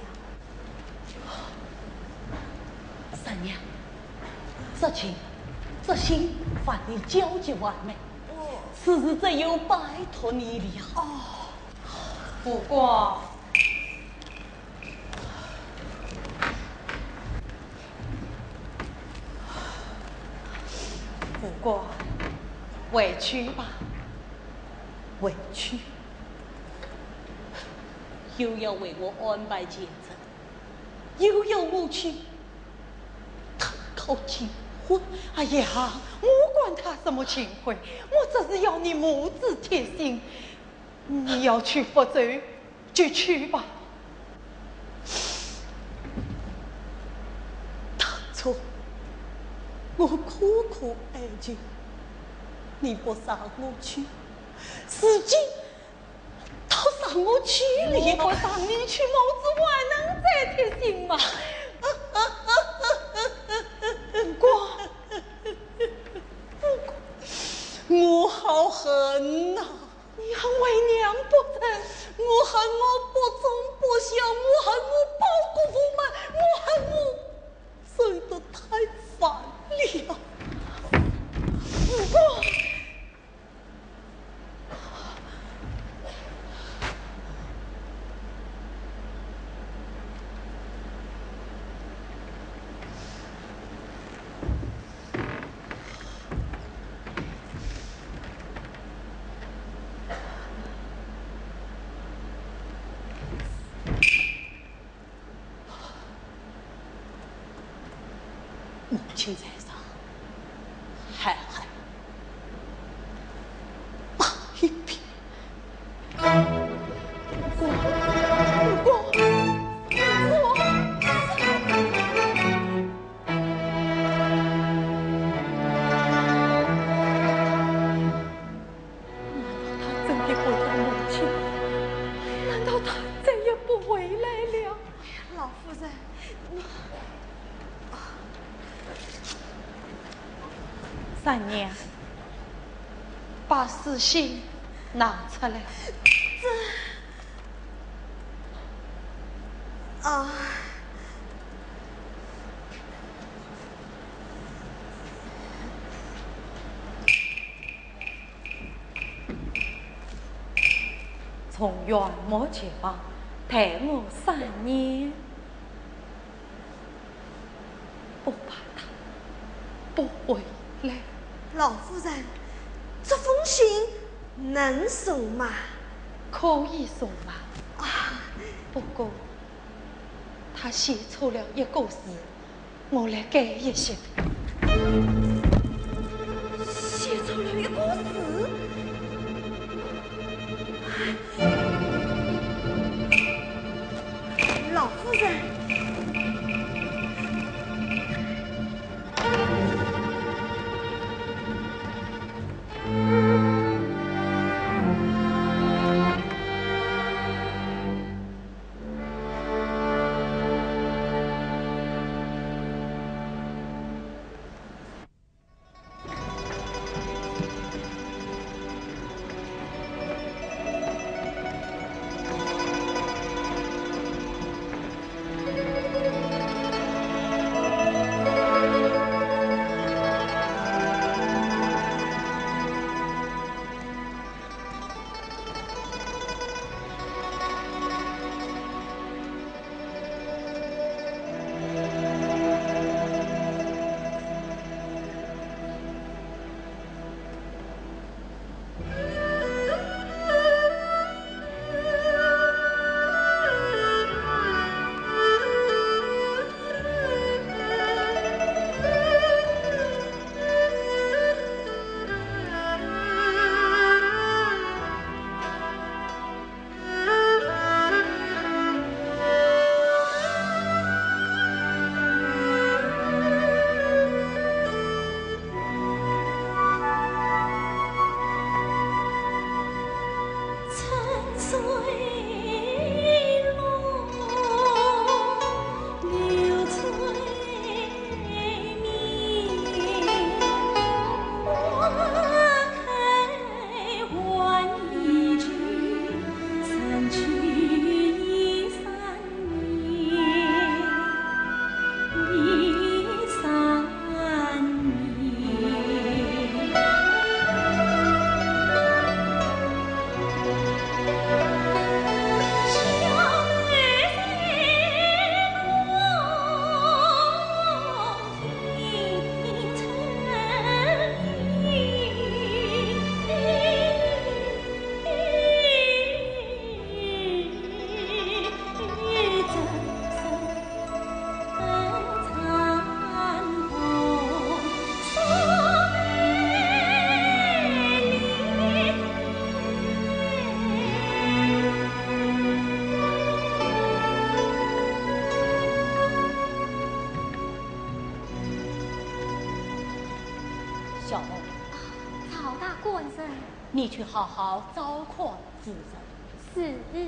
三娘，这情这心还未交接完美，此事只有拜托你了。 哦，不过委屈吧， 委屈。又要为我安排见证，又要我去他考结婚。 哎呀，我管他什么情回，我只是要你母子贴心。你要去福州就去吧。 当初我苦苦哀求你不让我去，如今倒让我去了。 我不让你去，母子还能再贴心吗？ 我好恨呐！ 你恨为娘不成？ 我恨我不忠不孝，我恨我报国父们，我恨我睡得太烦了。 不过， 亲在上，海海大一片。 老夫人， 三娘，把死信拿出来。 啊， 从元末前往，待我3年，不怕他不回来。 老夫人，这封信能送吗？ 可以送吗？不过他写错了一个字，我来改一下。 写错了一个字。老夫人。 小欧， 曹大官人， 你去好好照看夫人。 是。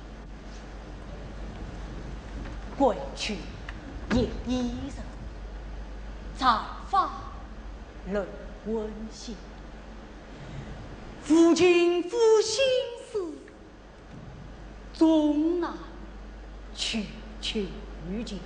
归去夜衣裳，长发论温馨。夫君负心事，终难区区间。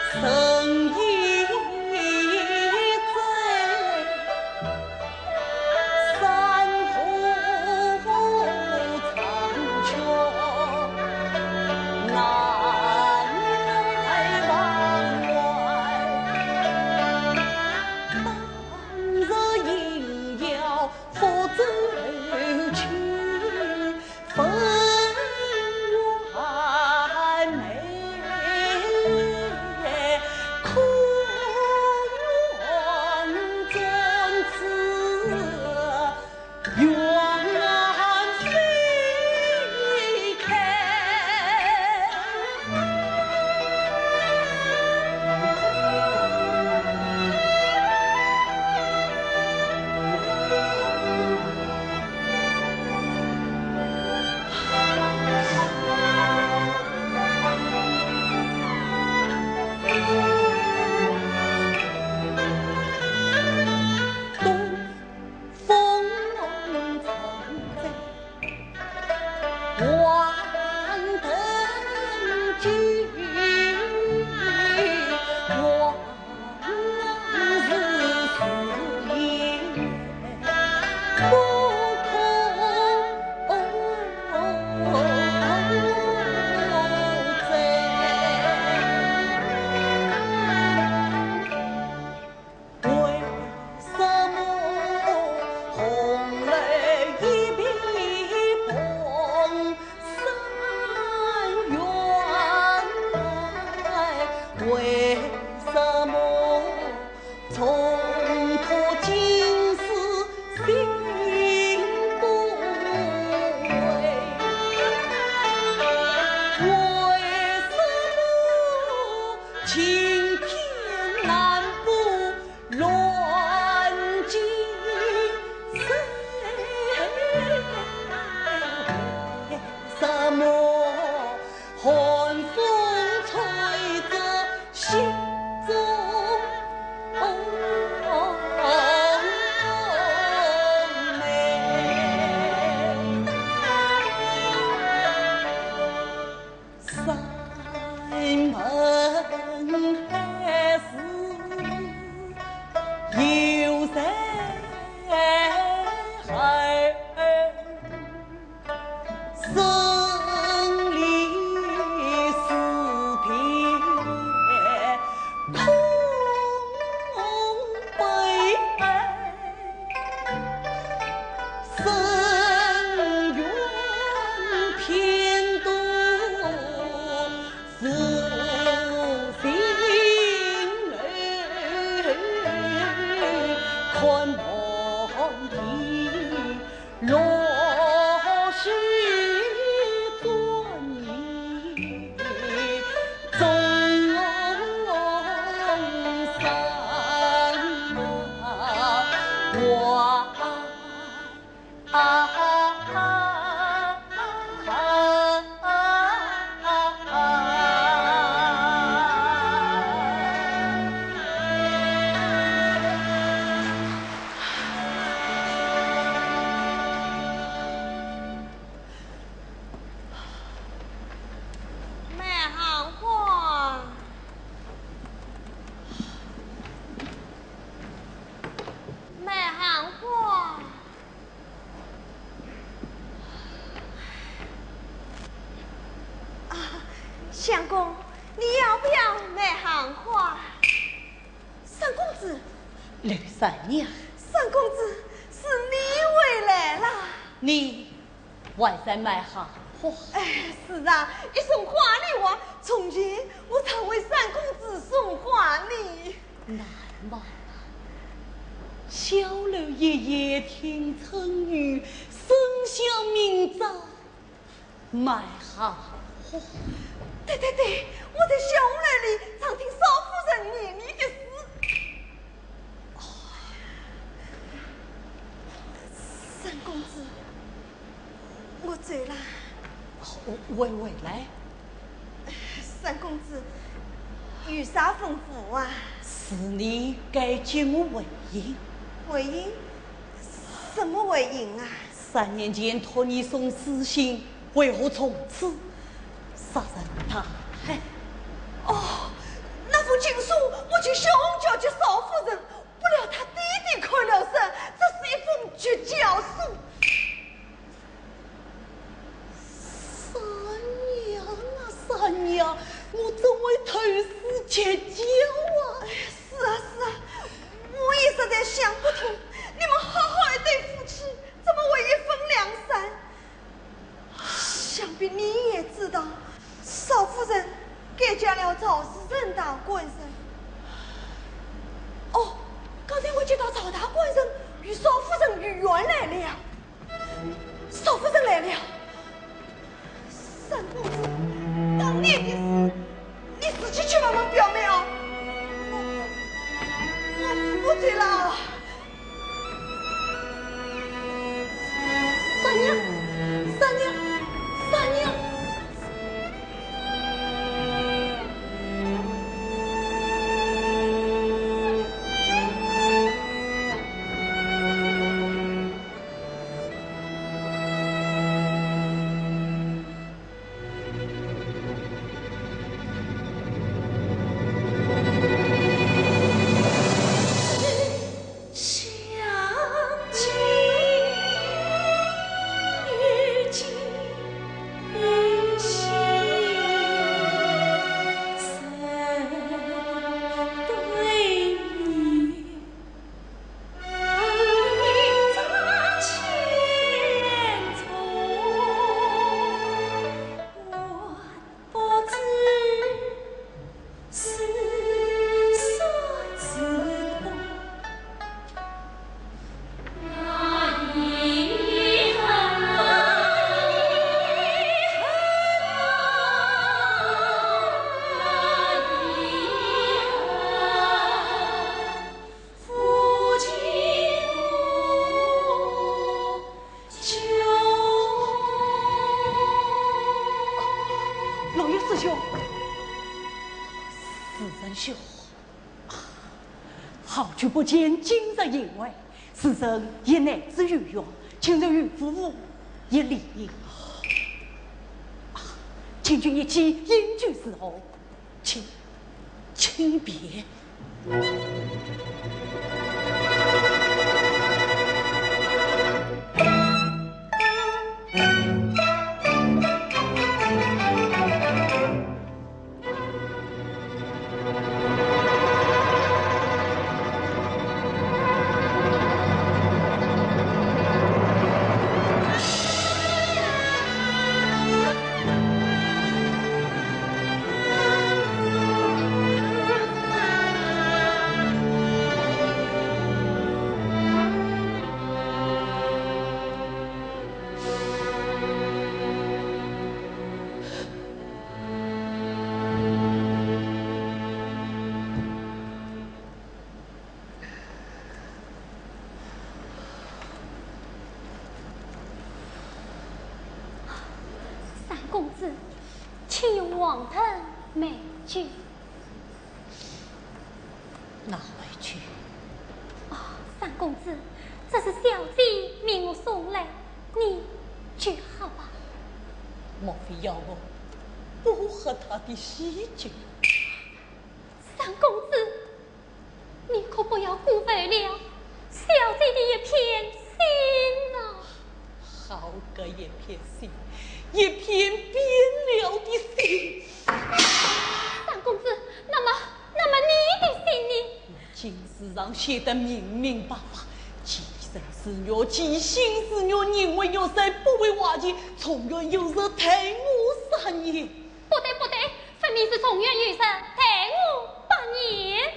生意在山河苍穹，南来往外，当日应要赴走去，分完美。可愿尊此远飞开？东风曾在万灯举，往日思念不空在。为什么红泪一笔崩山原来？为什么从头今世心不慰？为什么晴天难不乱尽谁？为什么寒风吹着心中美？山门还是有谁还生离死别，空悲哀，深渊偏渡负心泪，看望地落雪转移，终山卖行货，卖行货。相公，你要不要卖行货？三公子， 刘三娘， 三公子，是你回来了。 你还在卖行货？ 哎，是啊，一送花礼我，从前我常为三公子送花礼。 难忘小楼夜夜听春雨，声响明早卖行货。 对对对，我在小屋那里常听少夫人念你的诗。三公子，我醉了。 未来， 三公子，有啥吩咐啊？ 是你该接我为营。 为营？什么为营啊 ？3年前托你送私信，为何从此杀人他害？ 哦，那封情去凶叫去少夫人，不料他弟弟看了声，这是一封绝教书。 三娘啊，三娘，我怎会投师绝教啊？ 是啊是啊，我也实在想不通，你们好好一对夫妻，怎么会一分两散？想必你也知道，少夫人改嫁了赵世成大官人。哦，刚才我接到赵大官人与少夫人预言来了，少夫人来了。三公子，当年的事，你自己去帮忙表妹哦。我负罪了。 三娘，三娘，三娘。好久不见，今日宴会，此生也乃至于愿，请着与夫妇一礼。请君一起饮酒伺候，请别。 公子，请用王藤美酒。 哪位去？ 哦，三公子，这是小弟命我送来，你酒好吧？ 莫非要我不喝他的喜酒？ 三公子，你可不要辜负了小弟的一片心啊！ 好个一片心！一片变了的心， 三公子，那么你的心呢？ 经史上写得明明白白，其身是虐，其心是虐，人为虐谁，不为瓦解，从愿有时抬我3年。 不对，分明是从愿有时抬我8年。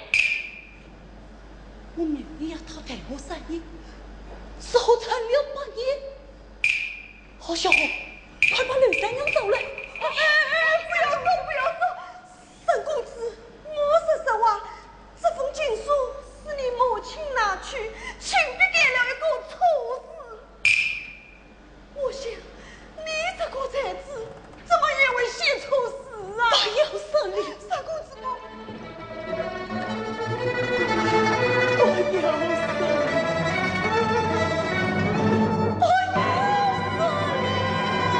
我明明要他抬我3年，少产了8年。好小伙，快把刘三娘找来！ 不要走！三公子，我说实话，这封情书是你母亲拿去，请别干了一个错事。我想，你这个才子，怎么也会写错事啊？ 不要生理， 三公子吗？ 不要生理。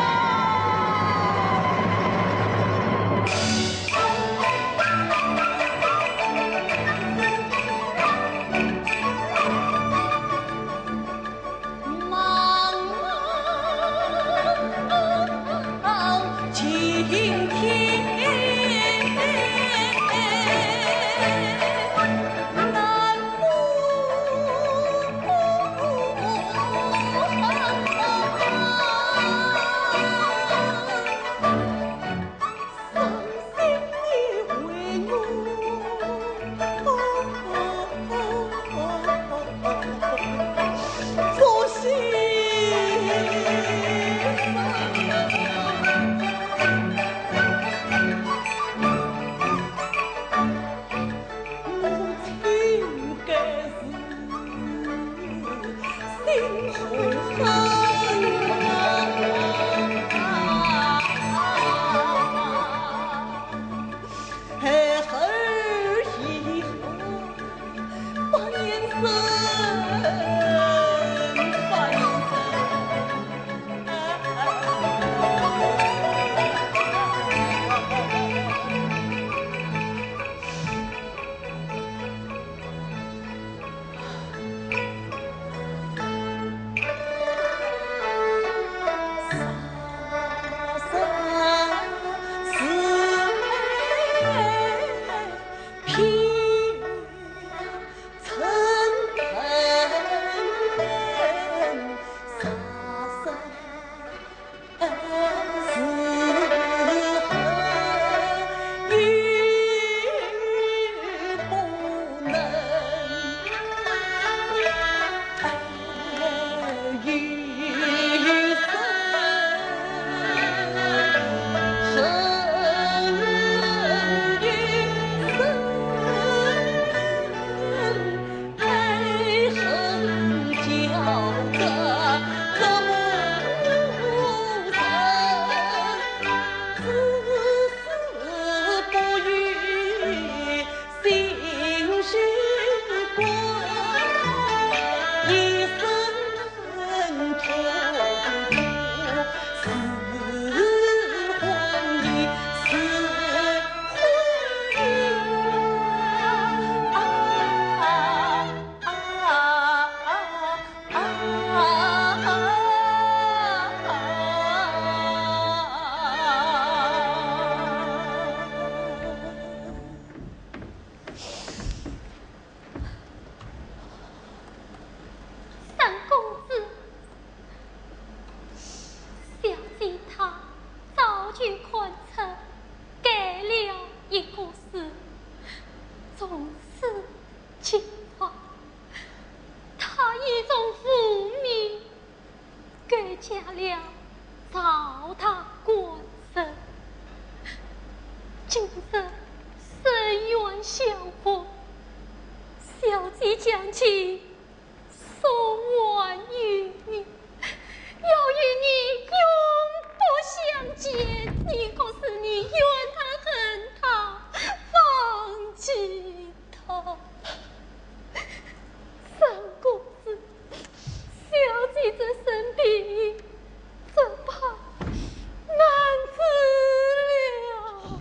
重视情话，他一种父命给下了糟蹋官身，今日深冤相逢，小姐将其送还于你，要与你永不相见，你可是你怨他恨他，放弃他。三公子，小姐这身病，怎怕难治了。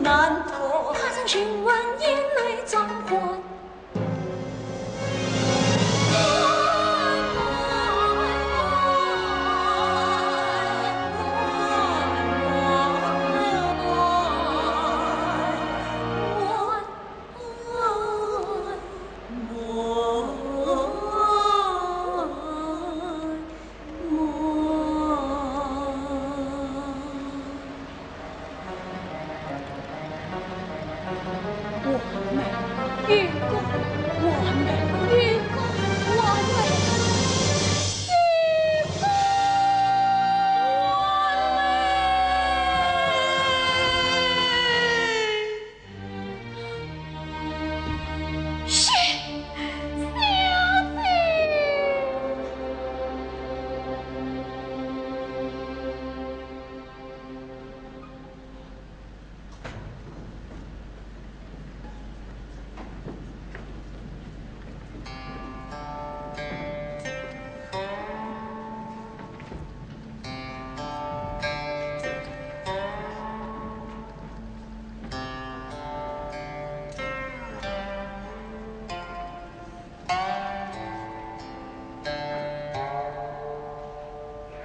难脱。 他曾询问，眼泪装欢。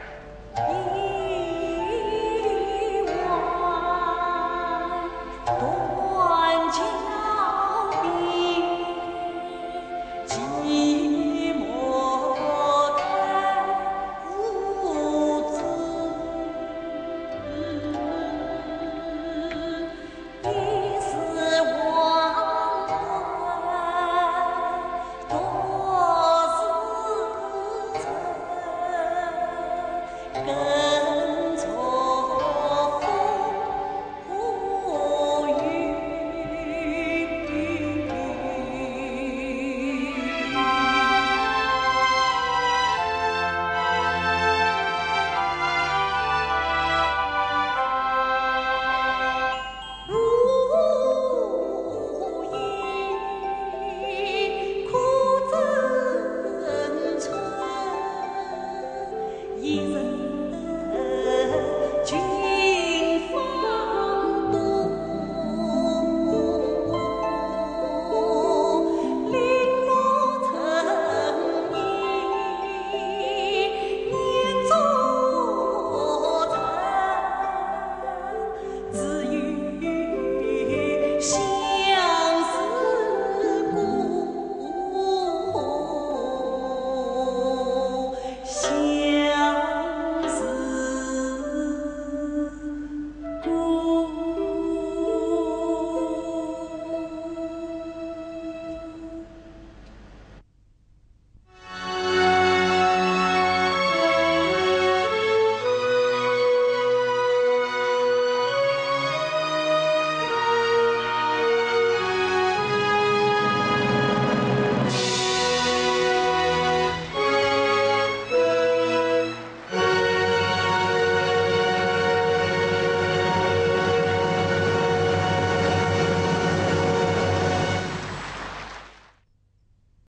多